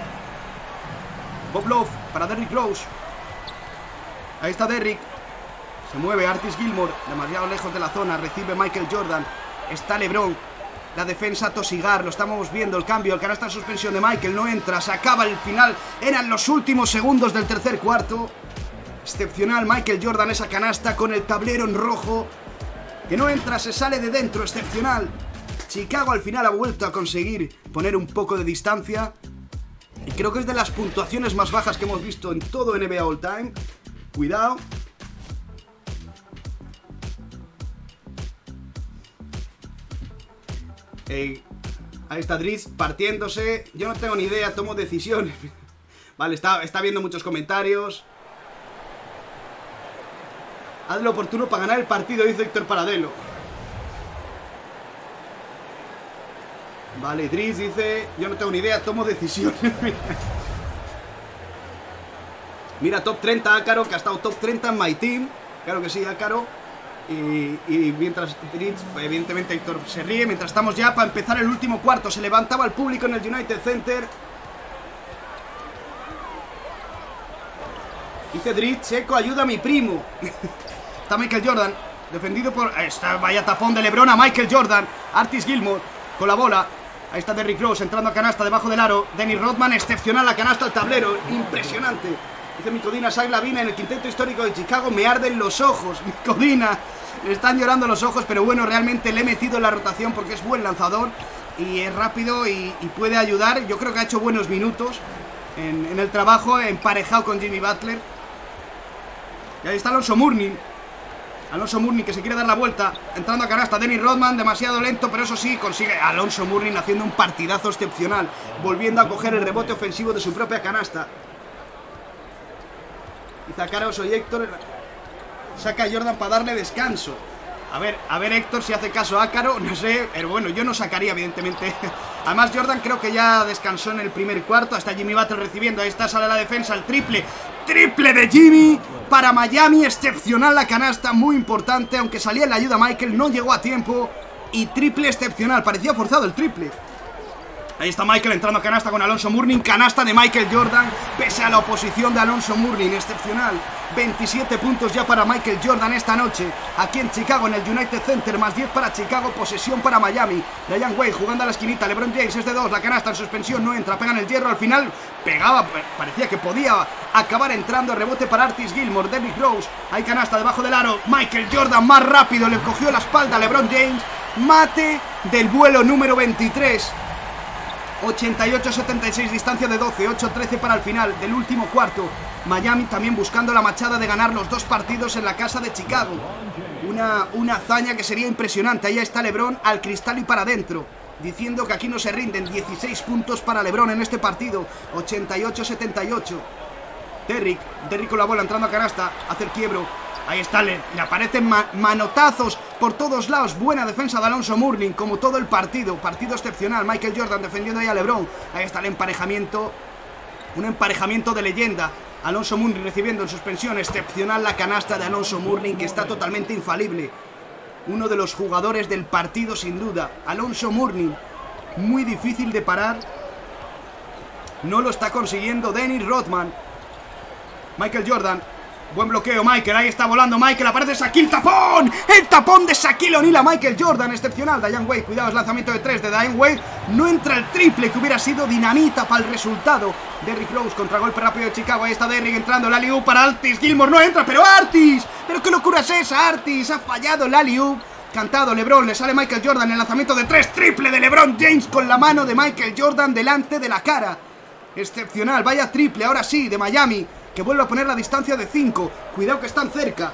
Bob Love para Derrick Rose, ahí está Derrick, se mueve Artis Gilmore, demasiado lejos de la zona, recibe Michael Jordan, está LeBron. La defensa a tosigar, lo estamos viendo, el cambio, el canasta en suspensión de Michael, no entra, se acaba el final, eran los últimos segundos del tercer cuarto. Excepcional Michael Jordan, esa canasta con el tablero en rojo, que no entra, se sale de dentro, excepcional. Chicago al final ha vuelto a conseguir poner un poco de distancia, y creo que es de las puntuaciones más bajas que hemos visto en todo N B A All Time. Cuidado. Eh, ahí está Dritz partiéndose. Yo no tengo ni idea, tomo decisiones. Vale, está, está viendo muchos comentarios. Haz lo oportuno para ganar el partido, dice Héctor Paradelo. Vale, Dritz dice, yo no tengo ni idea, tomo decisiones. Mira, top treinta Ácaro, que ha estado top treinta en My Team. Claro que sí, Ácaro. Y, y mientras Dritz, evidentemente Héctor se ríe, mientras estamos ya para empezar el último cuarto. Se levantaba el público en el United Center. Dice Dritz, Checo, ayuda a mi primo. Está Michael Jordan, defendido por... Está, vaya tapón de LeBron a Michael Jordan. Artis Gilmore con la bola. Ahí está Derrick Rose entrando a canasta debajo del aro. Dennis Rodman, excepcional la canasta al tablero, impresionante. Dice Micodina, Zach LaVine en el quinteto histórico de Chicago, me arden los ojos. Micodina, le están llorando los ojos, pero bueno, realmente le he metido en la rotación porque es buen lanzador y es rápido y, y puede ayudar. Yo creo que ha hecho buenos minutos en, en el trabajo, emparejado con Jimmy Butler. Y ahí está Alonso Mourning. Alonso Mourning que se quiere dar la vuelta, entrando a canasta. Dennis Rodman, demasiado lento, pero eso sí, consigue Alonso Mourning haciendo un partidazo excepcional, volviendo a coger el rebote ofensivo de su propia canasta. Dice Caroso y Héctor. Saca a Jordan para darle descanso. A ver, a ver Héctor si hace caso a Ácaro, no sé, pero bueno, yo no sacaría evidentemente. Además Jordan creo que ya descansó en el primer cuarto. Hasta Jimmy Butler recibiendo, ahí está, sale la defensa, el triple. Triple de Jimmy para Miami, excepcional la canasta, muy importante. Aunque salía en la ayuda Michael, no llegó a tiempo. Y triple excepcional, parecía forzado el triple. Ahí está Michael entrando a canasta con Alonso Mourning. Canasta de Michael Jordan, pese a la oposición de Alonso Mourning, excepcional. Veintisiete puntos ya para Michael Jordan esta noche, aquí en Chicago, en el United Center. Más diez para Chicago, posesión para Miami. Diane Wade jugando a la esquinita, LeBron James es de dos, la canasta en suspensión, no entra, pegan el hierro, al final pegaba, parecía que podía acabar entrando. Rebote para Artis Gilmore, Derrick Rose, hay canasta debajo del aro. Michael Jordan más rápido, le cogió la espalda a LeBron James. Mate del vuelo número veintitrés. ochenta y ocho setenta y seis, distancia de doce, ocho trece para el final del último cuarto. Miami también buscando la machada de ganar los dos partidos en la casa de Chicago. Una, una hazaña que sería impresionante. Ahí está LeBron al cristal y para adentro, diciendo que aquí no se rinden. Dieciséis puntos para LeBron en este partido, ochenta y ocho setenta y ocho. Derrick, Derrick con la bola entrando a canasta, hace el quiebro. Ahí está, le, le aparecen ma manotazos por todos lados. Buena defensa de Alonso Mourning, como todo el partido. Partido excepcional. Michael Jordan defendiendo ahí a LeBron. Ahí está el emparejamiento. Un emparejamiento de leyenda. Alonso Mourning recibiendo en suspensión. Excepcional la canasta de Alonso Mourning, que está totalmente infalible. Uno de los jugadores del partido sin duda. Alonso Mourning, muy difícil de parar. No lo está consiguiendo Dennis Rodman. Michael Jordan. Buen bloqueo, Michael, ahí está volando Michael, aparece Shaquille, ¡tapón! El tapón de Shaquille O'Neal a Michael Jordan, excepcional. Diane Wade, cuidado, es lanzamiento de tres de Diane Wade. No entra el triple, que hubiera sido dinamita para el resultado. Derrick Rose, contragolpe rápido de Chicago, ahí está Derrick entrando, el alley-oop para Artis Gilmore, no entra, pero Artis, pero qué locura es esa, Artis, ha fallado el alley-oop. Cantado LeBron, le sale Michael Jordan, el lanzamiento de tres, triple de LeBron James con la mano de Michael Jordan delante de la cara. Excepcional, vaya triple, ahora sí, de Miami, que vuelve a poner la distancia de cinco. Cuidado que están cerca.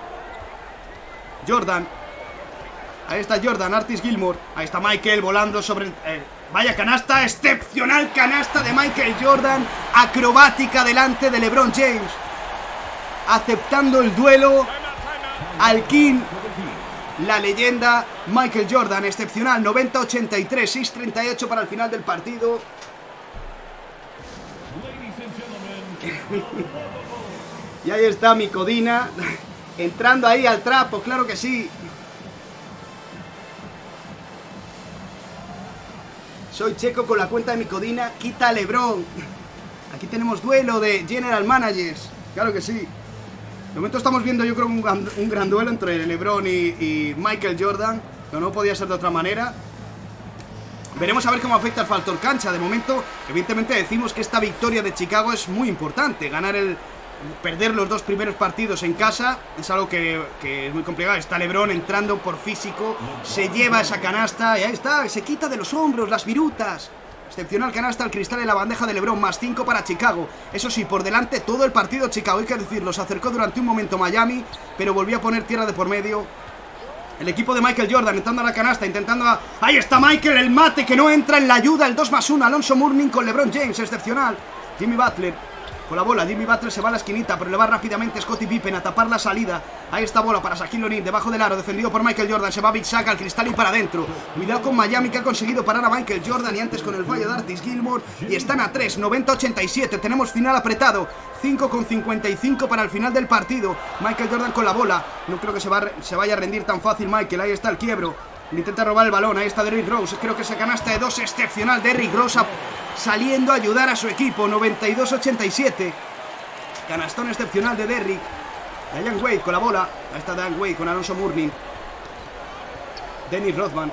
Jordan. Ahí está Jordan, Artis Gilmore. Ahí está Michael volando sobre... Eh, vaya canasta, excepcional canasta de Michael Jordan. Acrobática delante de LeBron James. Aceptando el duelo. Al King. La leyenda Michael Jordan, excepcional. Noventa ochenta y tres, seis treinta y ocho para el final del partido. Y ahí está mi Codina entrando ahí al trapo, claro que sí. Soy Checo con la cuenta de mi Codina, quita a LeBron. Aquí tenemos duelo de General Managers, claro que sí. De momento estamos viendo, yo creo, un gran, un gran duelo entre LeBron y, y Michael Jordan, pero no podía ser de otra manera. Veremos a ver cómo afecta el factor cancha. De momento, evidentemente decimos que esta victoria de Chicago es muy importante. Ganar el... perder los dos primeros partidos en casa es algo que, que es muy complicado. Está LeBron entrando por físico, se lleva esa canasta y ahí está, se quita de los hombros las virutas. Excepcional canasta al cristal en la bandeja de LeBron, más cinco para Chicago. Eso sí, por delante todo el partido Chicago, hay que decirlo. Se acercó durante un momento Miami, pero volvió a poner tierra de por medio. El equipo de Michael Jordan entrando a la canasta, intentando a... Ahí está Michael, el mate que no entra en la ayuda, el dos más uno, Alonso Mourning con LeBron James, excepcional. Jimmy Butler con la bola, Jimmy Butler se va a la esquinita, pero le va rápidamente Scottie Pippen a tapar la salida. Ahí está bola para Shaquille O'Neal, debajo del aro, defendido por Michael Jordan, se va Big Shaq al cristal y para adentro. Cuidado con Miami, que ha conseguido parar a Michael Jordan, y antes con el fallo de Artis Gilmore, y están a tres, noventa ochenta y siete, tenemos final apretado, cinco con cincuenta y cinco para el final del partido. Michael Jordan con la bola, no creo que se, va, se vaya a rendir tan fácil Michael, ahí está el quiebro. Intenta robar el balón, ahí está Derrick Rose, creo que esa canasta de dos excepcional, Derrick Rose saliendo a ayudar a su equipo, noventa y dos ochenta y siete. Canastón excepcional de Derrick. Diane Wade con la bola. Ahí está Diane Wade con Alonso Mourning. Dennis Rodman.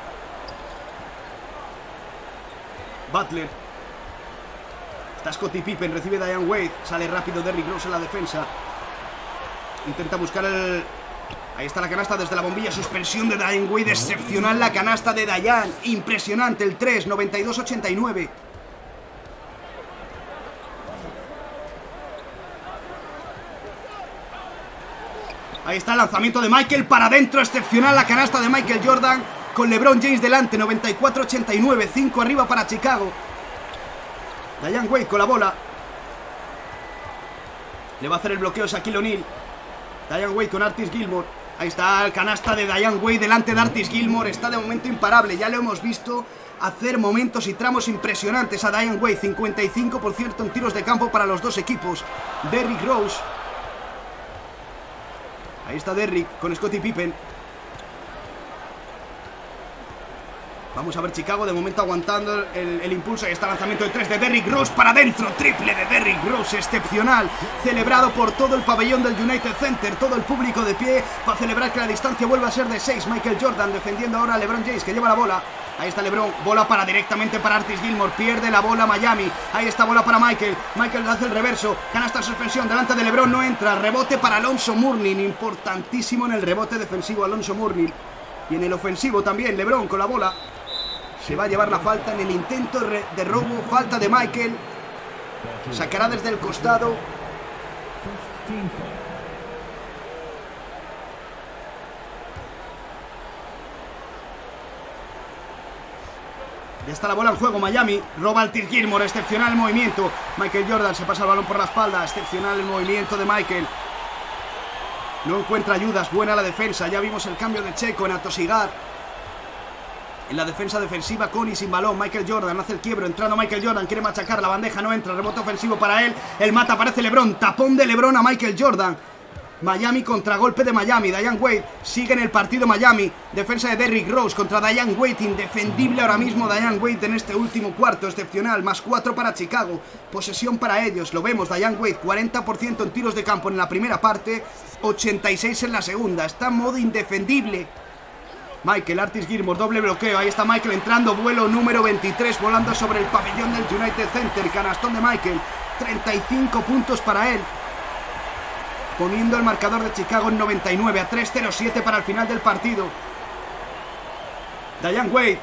Butler. Está Scottie Pippen, recibe Diane Wade. Sale rápido Derrick Rose en la defensa. Intenta buscar el... Ahí está la canasta desde la bombilla. Suspensión de Diane Wade, excepcional la canasta de Diane. Impresionante el tres, noventa y dos ochenta y nueve. Ahí está el lanzamiento de Michael para adentro, excepcional la canasta de Michael Jordan con LeBron James delante, noventa y cuatro ochenta y nueve, cinco arriba para Chicago. Diane Wade con la bola. Le va a hacer el bloqueo Shaquille O'Neal. Diane Wade con Artis Gilmore. Ahí está el canasta de Diane Wade delante de Artis Gilmore. Está de momento imparable. Ya lo hemos visto hacer momentos y tramos impresionantes a Diane Wade. cincuenta y cinco por ciento en tiros de campo para los dos equipos. Derrick Rose. Ahí está Derrick con Scottie Pippen. Vamos a ver Chicago de momento aguantando el, el impulso. Ahí está el lanzamiento de tres de Derrick Rose para adentro. Triple de Derrick Rose, excepcional. Celebrado por todo el pabellón del United Center. Todo el público de pie para celebrar que la distancia vuelva a ser de seis. Michael Jordan defendiendo ahora a LeBron James, que lleva la bola. Ahí está LeBron, bola para directamente para Artis Gilmore. Pierde la bola Miami. Ahí está bola para Michael. Michael hace el reverso. Canasta en suspensión delante de LeBron, no entra. Rebote para Alonzo Mourning. Importantísimo en el rebote defensivo Alonzo Mourning. Y en el ofensivo también LeBron con la bola. Se va a llevar la falta en el intento de robo. Falta de Michael. Sacará desde el costado. Ya está la bola en juego. Miami roba al Artis Gilmore. Excepcional el movimiento. Michael Jordan se pasa el balón por la espalda. Excepcional el movimiento de Michael. No encuentra ayudas. Buena la defensa. Ya vimos el cambio de Checo en atosigar en la defensa defensiva con y sin balón. Michael Jordan hace el quiebro, entrando Michael Jordan, quiere machacar, la bandeja no entra, rebote ofensivo para él, el mata, aparece LeBron, tapón de LeBron a Michael Jordan. Miami, contragolpe de Miami. Diane Wade sigue en el partido Miami. Defensa de Derrick Rose contra Diane Wade, indefendible ahora mismo Diane Wade en este último cuarto, excepcional. Más cuatro para Chicago, posesión para ellos, lo vemos. Diane Wade, cuarenta por ciento en tiros de campo en la primera parte, ochenta y seis en la segunda, está en modo indefendible. Michael, Artis Gilmore, doble bloqueo. Ahí está Michael entrando, vuelo número veintitrés, volando sobre el pabellón del United Center. Canastón de Michael, treinta y cinco puntos para él, poniendo el marcador de Chicago en noventa y nueve a tres cero siete para el final del partido. Diane Wade,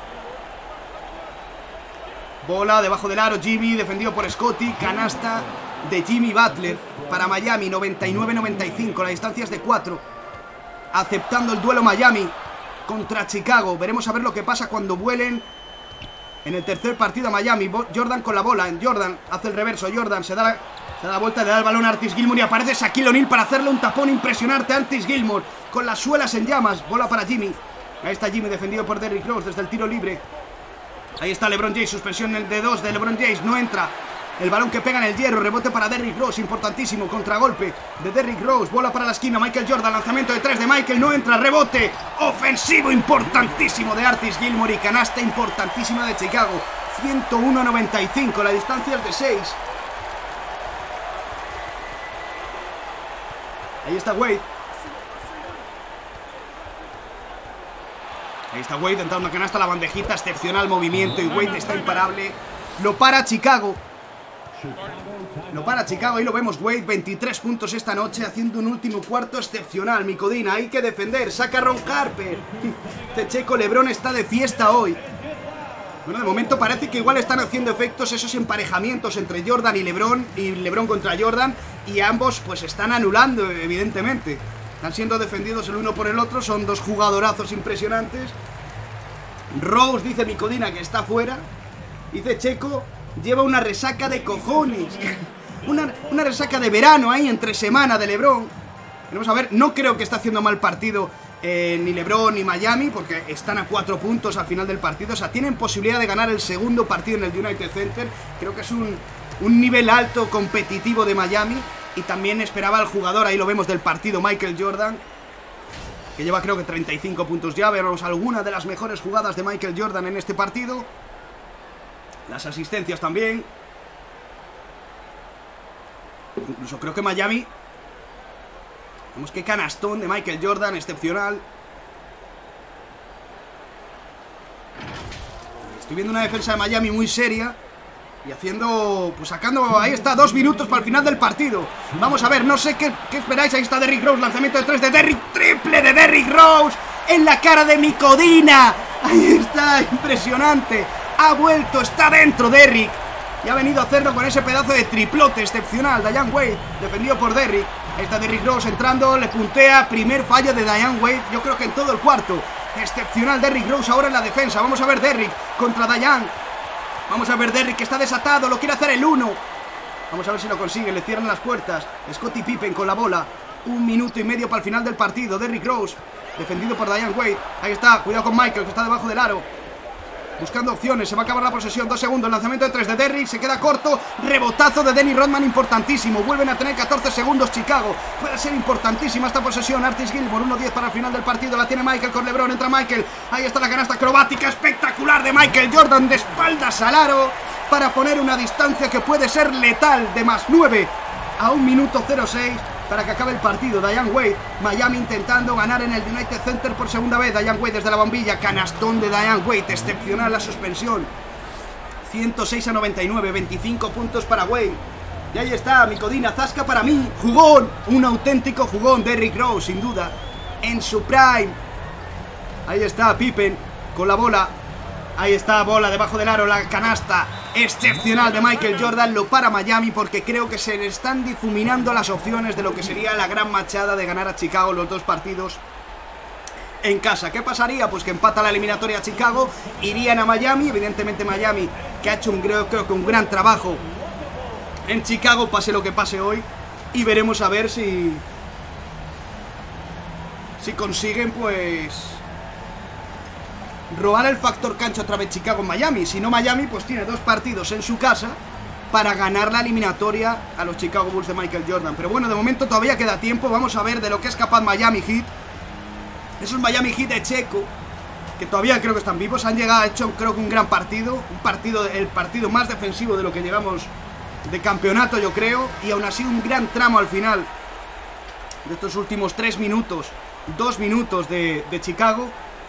bola debajo del aro, Jimmy, defendido por Scottie. Canasta de Jimmy Butler para Miami, noventa y nueve a noventa y cinco, la distancia es de cuatro. Aceptando el duelo Miami contra Chicago. Veremos a ver lo que pasa cuando vuelen en el tercer partido a Miami. Jordan con la bola, en Jordan hace el reverso, Jordan se da la, se da la vuelta, le da el balón a Artis Gilmore y aparece Shaquille O'Neal para hacerle un tapón impresionante a Artis Gilmore con las suelas en llamas. Bola para Jimmy. Ahí está Jimmy defendido por Derrick Rose desde el tiro libre. Ahí está LeBron James, suspensión de dos de LeBron James, no entra. El balón que pega en el hierro, rebote para Derrick Rose, importantísimo, contragolpe de Derrick Rose, bola para la esquina, Michael Jordan, lanzamiento de tres de Michael, no entra, rebote ofensivo importantísimo de Artis Gilmore y canasta importantísima de Chicago, ciento uno a noventa y cinco, la distancia es de seis. Ahí está Wade. Ahí está Wade entrando a canasta, la bandejita, excepcional movimiento y Wade está imparable. Lo para Chicago. Lo para Chicago y lo vemos. Wade, veintitrés puntos esta noche, haciendo un último cuarto excepcional. Mi Codina, hay que defender. Saca a Ron Harper. Este Checo LeBron está de fiesta hoy. Bueno, de momento parece que igual están haciendo efectos esos emparejamientos entre Jordan y LeBron, y LeBron contra Jordan, y ambos pues están anulando, evidentemente. Están siendo defendidos el uno por el otro. Son dos jugadorazos impresionantes. Rose, dice mi Codina, que está fuera. Dice Checo, lleva una resaca de cojones. Una, una resaca de verano ahí entre semana de LeBron. Vamos a ver, no creo que está haciendo mal partido eh, ni LeBron ni Miami, porque están a cuatro puntos al final del partido. O sea, tienen posibilidad de ganar el segundo partido en el United Center. Creo que es un, un nivel alto competitivo de Miami. Y también esperaba al jugador, ahí lo vemos, del partido, Michael Jordan, que lleva creo que treinta y cinco puntos ya. Veremos alguna de las mejores jugadas de Michael Jordan en este partido. Las asistencias también. Incluso creo que Miami. Vemos que canastón de Michael Jordan, excepcional. Estoy viendo una defensa de Miami muy seria. Y haciendo, pues sacando, ahí está, dos minutos para el final del partido. Vamos a ver, no sé qué, qué esperáis. Ahí está Derrick Rose, lanzamiento de tres de Derrick, triple de Derrick Rose en la cara de mi Codina. Ahí está, impresionante. Ha vuelto, está dentro Derrick. Y ha venido a hacerlo con ese pedazo de triplote excepcional. Diane Wade, defendido por Derrick. Ahí está Derrick Rose entrando, le puntea. Primer fallo de Diane Wade, yo creo que en todo el cuarto. Excepcional Derrick Rose ahora en la defensa. Vamos a ver Derrick contra Diane. Vamos a ver Derrick que está desatado, lo quiere hacer el uno. Vamos a ver si lo consigue, le cierran las puertas. Scottie Pippen con la bola. Un minuto y medio para el final del partido. Derrick Rose, defendido por Diane Wade. Ahí está, cuidado con Michael, que está debajo del aro. Buscando opciones, se va a acabar la posesión. Dos segundos, lanzamiento de tres de Derrick. Se queda corto, rebotazo de Dennis Rodman, importantísimo. Vuelven a tener catorce segundos Chicago. Puede ser importantísima esta posesión. Artis Gilmore, uno diez para el final del partido. La tiene Michael con LeBron, entra Michael. Ahí está la canasta acrobática espectacular de Michael Jordan, de espaldas al aro, para poner una distancia que puede ser letal, de más nueve a un minuto cero seis para que acabe el partido. Diane Wade, Miami intentando ganar en el United Center por segunda vez. Diane Wade desde la bombilla, canastón de Diane Wade, excepcional la suspensión. ciento seis a noventa y nueve, veinticinco puntos para Wade. Y ahí está, mi codina, zasca para mí. Jugón, un auténtico jugón. Derrick Rose, sin duda, en su prime. Ahí está Pippen con la bola. Ahí está, bola debajo del aro, la canasta excepcional de Michael Jordan. Lo para Miami porque creo que se le están difuminando las opciones de lo que sería la gran machada de ganar a Chicago los dos partidos en casa. ¿Qué pasaría? Pues que empata la eliminatoria a Chicago, irían a Miami. Evidentemente Miami, que ha hecho un, creo, creo que un gran trabajo en Chicago, pase lo que pase hoy. Y veremos a ver si Si consiguen, pues, robar el factor cancha otra vez Chicago en Miami. Si no, Miami pues tiene dos partidos en su casa para ganar la eliminatoria a los Chicago Bulls de Michael Jordan. Pero bueno, de momento todavía queda tiempo. Vamos a ver de lo que es capaz Miami Heat. Esos Miami Heat de Checo, que todavía creo que están vivos, han llegado, hecho creo que un gran partido. Un partido, el partido más defensivo de lo que llegamos de campeonato, yo creo. Y aún así un gran tramo al final de estos últimos tres minutos, dos minutos de, de Chicago,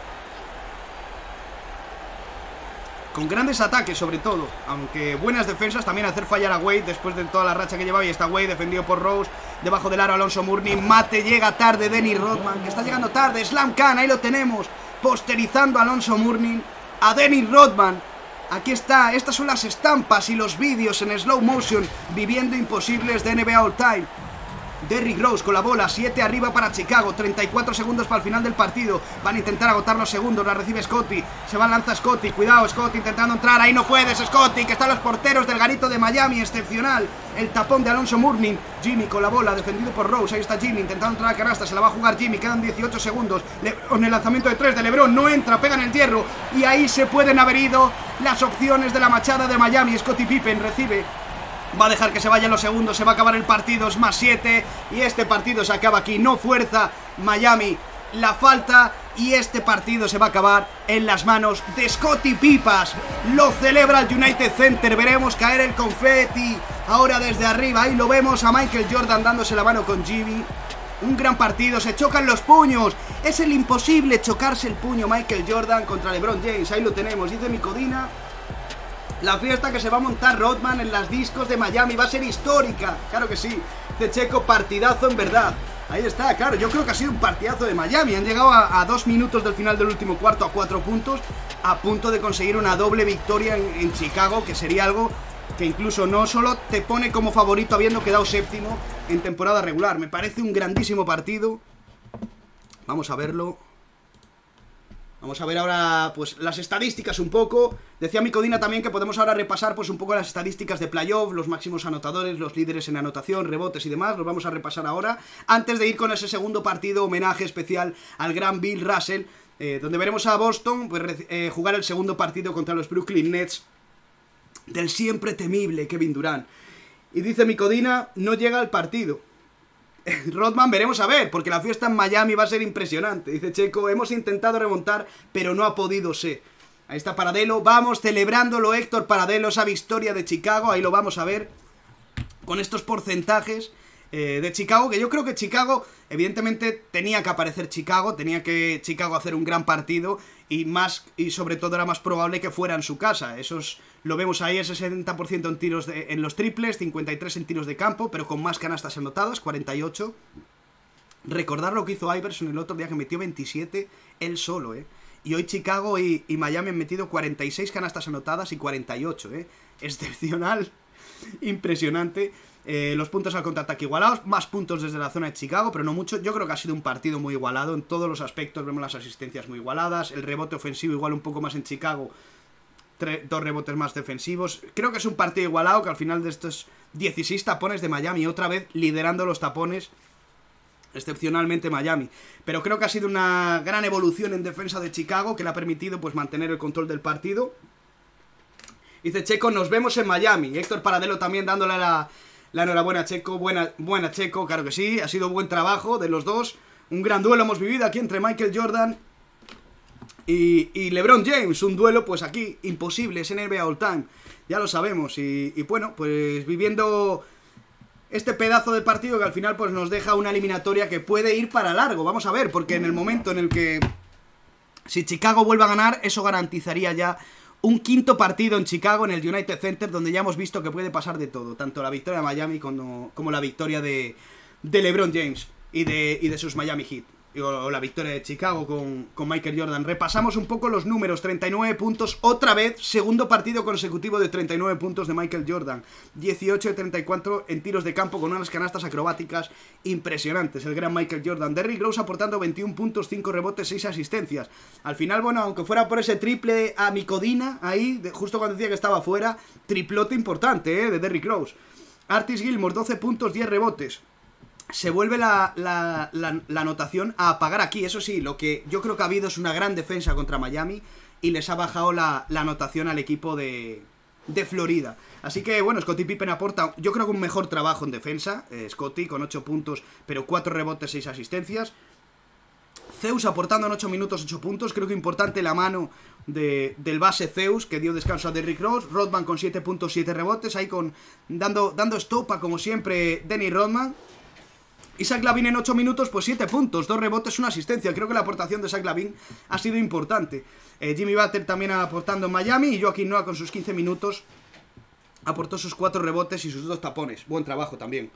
con grandes ataques sobre todo, aunque buenas defensas. También hacer fallar a Wade después de toda la racha que llevaba. Y está Wade defendido por Rose, debajo del aro Alonso Mourning. Mate llega tarde Dennis Rodman, que está llegando tarde. Slam Khan, ahí lo tenemos, posterizando a Alonso Mourning, a Dennis Rodman. Aquí está, estas son las estampas y los vídeos en slow motion, viviendo imposibles de N B A All Time. Derrick Rose con la bola, siete arriba para Chicago, treinta y cuatro segundos para el final del partido. Van a intentar agotar los segundos, la recibe Scottie, se va, lanza Scottie, cuidado Scottie intentando entrar, ahí no puedes Scottie, que están los porteros del garito de Miami, excepcional. El tapón de Alonso Mourning, Jimmy con la bola, defendido por Rose, ahí está Jimmy intentando entrar a la canasta, se la va a jugar Jimmy, quedan dieciocho segundos, con el lanzamiento de tres de LeBron, no entra, pega en el hierro, y ahí se pueden haber ido las opciones de la machada de Miami. Scottie Pippen recibe, va a dejar que se vayan los segundos, se va a acabar el partido, es más siete, y este partido se acaba aquí. No fuerza Miami la falta, y este partido se va a acabar en las manos de Scottie Pipas. Lo celebra el United Center, veremos caer el confeti ahora desde arriba. Ahí lo vemos a Michael Jordan dándose la mano con Jimmy. Un gran partido, se chocan los puños. Es el imposible chocarse el puño Michael Jordan contra LeBron James. Ahí lo tenemos, dice mi codina. La fiesta que se va a montar Rodman en las discos de Miami va a ser histórica. Claro que sí. De Checo, partidazo en verdad. Ahí está, claro, yo creo que ha sido un partidazo de Miami. Han llegado a, a dos minutos del final del último cuarto, a cuatro puntos, a punto de conseguir una doble victoria en, en Chicago, que sería algo que incluso no solo te pone como favorito habiendo quedado séptimo en temporada regular. Me parece un grandísimo partido. Vamos a verlo. Vamos a ver ahora pues las estadísticas un poco. Decía mi codina también que podemos ahora repasar pues un poco las estadísticas de playoff, los máximos anotadores, los líderes en anotación, rebotes y demás. Los vamos a repasar ahora, antes de ir con ese segundo partido, homenaje especial al gran Bill Russell, eh, donde veremos a Boston pues, eh, jugar el segundo partido contra los Brooklyn Nets del siempre temible Kevin Durant. Y dice mi codina, no llega al partido. Rodman, veremos a ver, porque la fiesta en Miami va a ser impresionante. Dice Checo, hemos intentado remontar, pero no ha podido ser. Ahí está Paradelo, vamos celebrándolo Héctor Paradelo, esa victoria de Chicago. Ahí lo vamos a ver con estos porcentajes eh, de Chicago, que yo creo que Chicago, evidentemente tenía que aparecer Chicago, tenía que Chicago hacer un gran partido, y más y sobre todo era más probable que fuera en su casa. Esos lo vemos ahí, ese setenta por ciento en tiros de, en los triples, cincuenta y tres en tiros de campo, pero con más canastas anotadas, cuarenta y ocho. Recordar lo que hizo Iverson el otro día, que metió veintisiete él solo, eh. Y hoy Chicago y, y Miami han metido cuarenta y seis canastas anotadas y cuarenta y ocho, eh. Excepcional, impresionante. Eh, los puntos al contraataque igualados, más puntos desde la zona de Chicago, pero no mucho. Yo creo que ha sido un partido muy igualado en todos los aspectos. Vemos las asistencias muy igualadas, el rebote ofensivo igual un poco más en Chicago dos rebotes más defensivos. Creo que es un partido igualado, que al final de estos dieciséis tapones de Miami, otra vez liderando los tapones, excepcionalmente Miami. Pero creo que ha sido una gran evolución en defensa de Chicago, que le ha permitido pues mantener el control del partido. Dice Checo, nos vemos en Miami. Héctor Paradelo también dándole la, la enhorabuena a Checo. Buena, buena Checo, claro que sí. Ha sido buen trabajo de los dos. Un gran duelo hemos vivido aquí entre Michael Jordan y, y LeBron James. Un duelo pues aquí imposible, es N B A All Time, ya lo sabemos. Y, y bueno, pues viviendo este pedazo de partido que al final pues nos deja una eliminatoria que puede ir para largo. Vamos a ver, porque en el momento en el que si Chicago vuelve a ganar, eso garantizaría ya un quinto partido en Chicago, en el United Center, donde ya hemos visto que puede pasar de todo, tanto la victoria de Miami como, como la victoria de, de LeBron James y de, y de sus Miami Heat, o, o la victoria de Chicago con, con Michael Jordan. Repasamos un poco los números: treinta y nueve puntos, otra vez, segundo partido consecutivo de treinta y nueve puntos de Michael Jordan, dieciocho de treinta y cuatro en tiros de campo con unas canastas acrobáticas impresionantes, el gran Michael Jordan. Derrick Rose aportando veintiún puntos, cinco rebotes, seis asistencias. Al final, bueno, aunque fuera por ese triple a Micodina, ahí, de, justo cuando decía que estaba fuera, triplote importante, eh, de Derrick Rose. Artis Gilmore, doce puntos, diez rebotes. Se vuelve la, la, la, la anotación a apagar aquí. Eso sí, lo que yo creo que ha habido es una gran defensa contra Miami y les ha bajado la, la anotación al equipo de, de Florida. Así que, bueno, Scottie Pippen aporta, yo creo que un mejor trabajo en defensa. eh, Scottie con ocho puntos, pero cuatro rebotes, seis asistencias. Zeus aportando en ocho minutos, ocho puntos. Creo que importante la mano de, del base Zeus, que dio descanso a Derrick Rose. Rodman con siete puntos, siete rebotes. Ahí con dando, dando estopa, como siempre, Dennis Rodman. Y Zach LaVine en ocho minutos, pues siete puntos, dos rebotes, una asistencia. Creo que la aportación de Zach LaVine ha sido importante. eh, Jimmy Butler también aportando en Miami. Y Joakim Noah con sus quince minutos aportó sus cuatro rebotes y sus dos tapones. Buen trabajo también.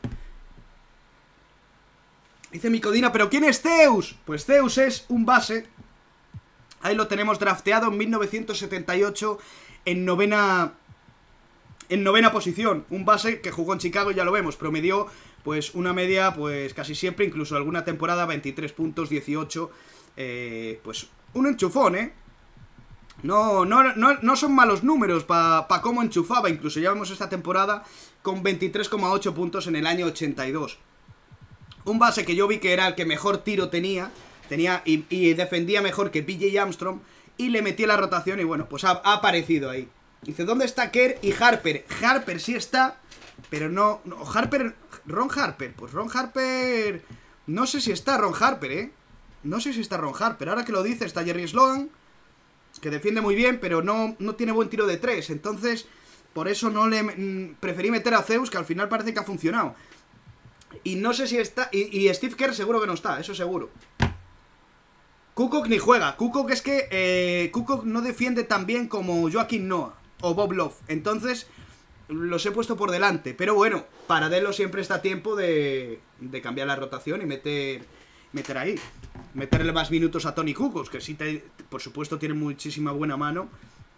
Dice Micodina, ¿pero quién es Zeus? Pues Zeus es un base. Ahí lo tenemos drafteado en mil novecientos setenta y ocho en novena... En novena posición, un base que jugó en Chicago, ya lo vemos, promedió pues una media pues casi siempre, incluso alguna temporada, veintitrés puntos, dieciocho, eh, pues un enchufón, ¿eh? No, no, no, no son malos números para pa cómo enchufaba, incluso ya vemos esta temporada con veintitrés coma ocho puntos en el año ochenta y dos. Un base que yo vi que era el que mejor tiro tenía, tenía y, y defendía mejor que P J Armstrong, y le metí la rotación y bueno, pues ha, ha aparecido ahí. Dice, ¿dónde está Kerr y Harper? Harper sí está, pero no, no... Harper... Ron Harper. Pues Ron Harper... No sé si está Ron Harper, ¿eh? No sé si está Ron Harper. Ahora que lo dice, está Jerry Sloan, que defiende muy bien, pero no, no tiene buen tiro de tres. Entonces, por eso no le... Mmm, preferí meter a Zeus, que al final parece que ha funcionado. Y no sé si está... Y, y Steve Kerr seguro que no está, eso seguro. Kukoc ni juega. Kukoc es que... Eh, Kukoc no defiende tan bien como Joakim Noah o Bob Love, entonces los he puesto por delante. Pero bueno, Paradelo siempre está a tiempo de, de cambiar la rotación y meter meter ahí, meterle más minutos a Tony Kukoc, que sí, te, por supuesto, tiene muchísima buena mano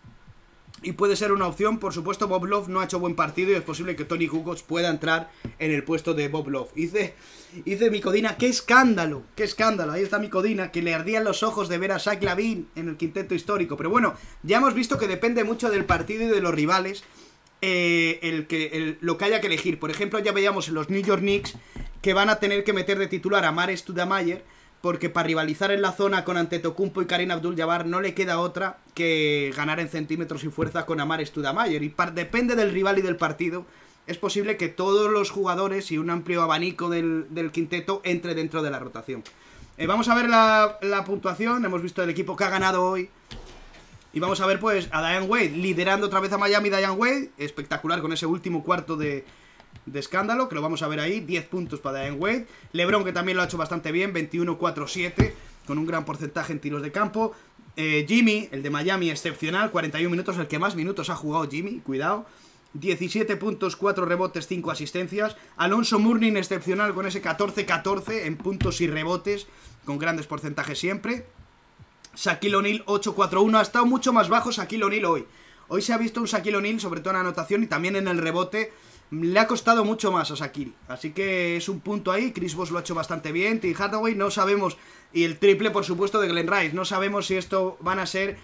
y puede ser una opción. Por supuesto, Bob Love no ha hecho buen partido y es posible que Tony Kukoc pueda entrar en el puesto de Bob Love. Dice, dice Micodina, ¡qué escándalo! ¡Qué escándalo! Ahí está Micodina, que le ardían los ojos de ver a Zach LaVine en el quinteto histórico. Pero bueno, ya hemos visto que depende mucho del partido y de los rivales, eh, el que, el, lo que haya que elegir. Por ejemplo, ya veíamos en los New York Knicks que van a tener que meter de titular a Amare Stoudemire, porque para rivalizar en la zona con Antetokounmpo y Kareem Abdul-Jabbar no le queda otra que ganar en centímetros y fuerza con Amare Stoudemire. Y depende del rival y del partido, es posible que todos los jugadores y un amplio abanico del, del quinteto entre dentro de la rotación. Eh, vamos a ver la, la puntuación. Hemos visto el equipo que ha ganado hoy. Y vamos a ver pues a Diane Wade liderando otra vez a Miami. Diane Wade, espectacular con ese último cuarto de... de escándalo, que lo vamos a ver ahí, diez puntos para Diane Wade. LeBron, que también lo ha hecho bastante bien, veintiuno cuatro siete, con un gran porcentaje en tiros de campo. eh, Jimmy, el de Miami, excepcional, cuarenta y uno minutos, el que más minutos ha jugado Jimmy, cuidado, diecisiete puntos, cuatro rebotes, cinco asistencias. Alonso Mourning, excepcional, con ese catorce catorce en puntos y rebotes, con grandes porcentajes siempre. Shaquille O'Neal, ocho cuatro uno, ha estado mucho más bajo Shaquille O'Neal hoy. Hoy se ha visto un Shaquille O'Neal, sobre todo en la anotación y también en el rebote. Le ha costado mucho más a Shaquille, así que es un punto ahí. Chris Bosh lo ha hecho bastante bien. Tim Hardaway no sabemos, y el triple por supuesto de Glenn Rice. No sabemos si esto van a ser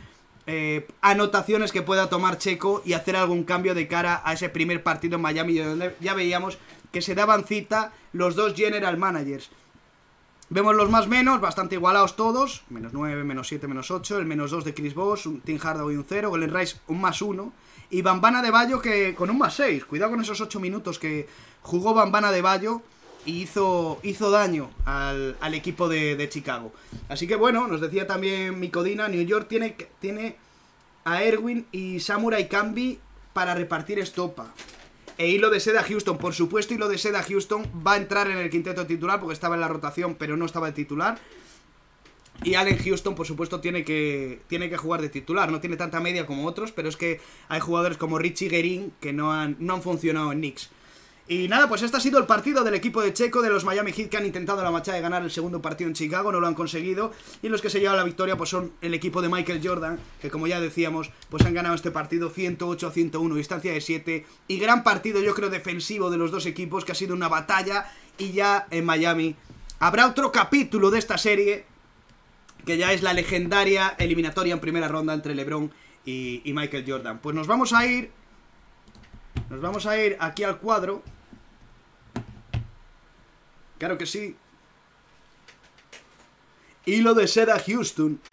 eh, anotaciones que pueda tomar Checo y hacer algún cambio de cara a ese primer partido en Miami, donde ya veíamos que se daban cita los dos general managers. Vemos los más menos, bastante igualados todos, menos nueve, menos siete, menos ocho, el menos dos de Chris Voss, un Tim Hardaway un cero, Glenn Rice un más uno, y Bambana de Bayo que con un más seis, cuidado con esos ocho minutos que jugó Bambana de Bayo y hizo, hizo daño al, al equipo de, de Chicago. Así que bueno, nos decía también Micodina, New York tiene, tiene a Erwin y Samurai Kambi para repartir estopa. E Hilo de Seda Houston, por supuesto, Hilo de Seda Houston va a entrar en el quinteto titular porque estaba en la rotación, pero no estaba de titular. Y Allen Houston, por supuesto, tiene que, tiene que jugar de titular. No tiene tanta media como otros, pero es que hay jugadores como Richie Guerin que no han, no han funcionado en Knicks. Y nada, pues este ha sido el partido del equipo de Checo, de los Miami Heat, que han intentado la machada de ganar el segundo partido en Chicago, no lo han conseguido, y los que se llevan la victoria pues son el equipo de Michael Jordan, que como ya decíamos, pues han ganado este partido ciento ocho a ciento uno, distancia de siete, y gran partido yo creo defensivo de los dos equipos, que ha sido una batalla, y ya en Miami habrá otro capítulo de esta serie, que ya es la legendaria eliminatoria en primera ronda entre LeBron y, y Michael Jordan. Pues nos vamos a ir... Nos vamos a ir aquí al cuadro. Claro que sí. Hilo de Seda Houston.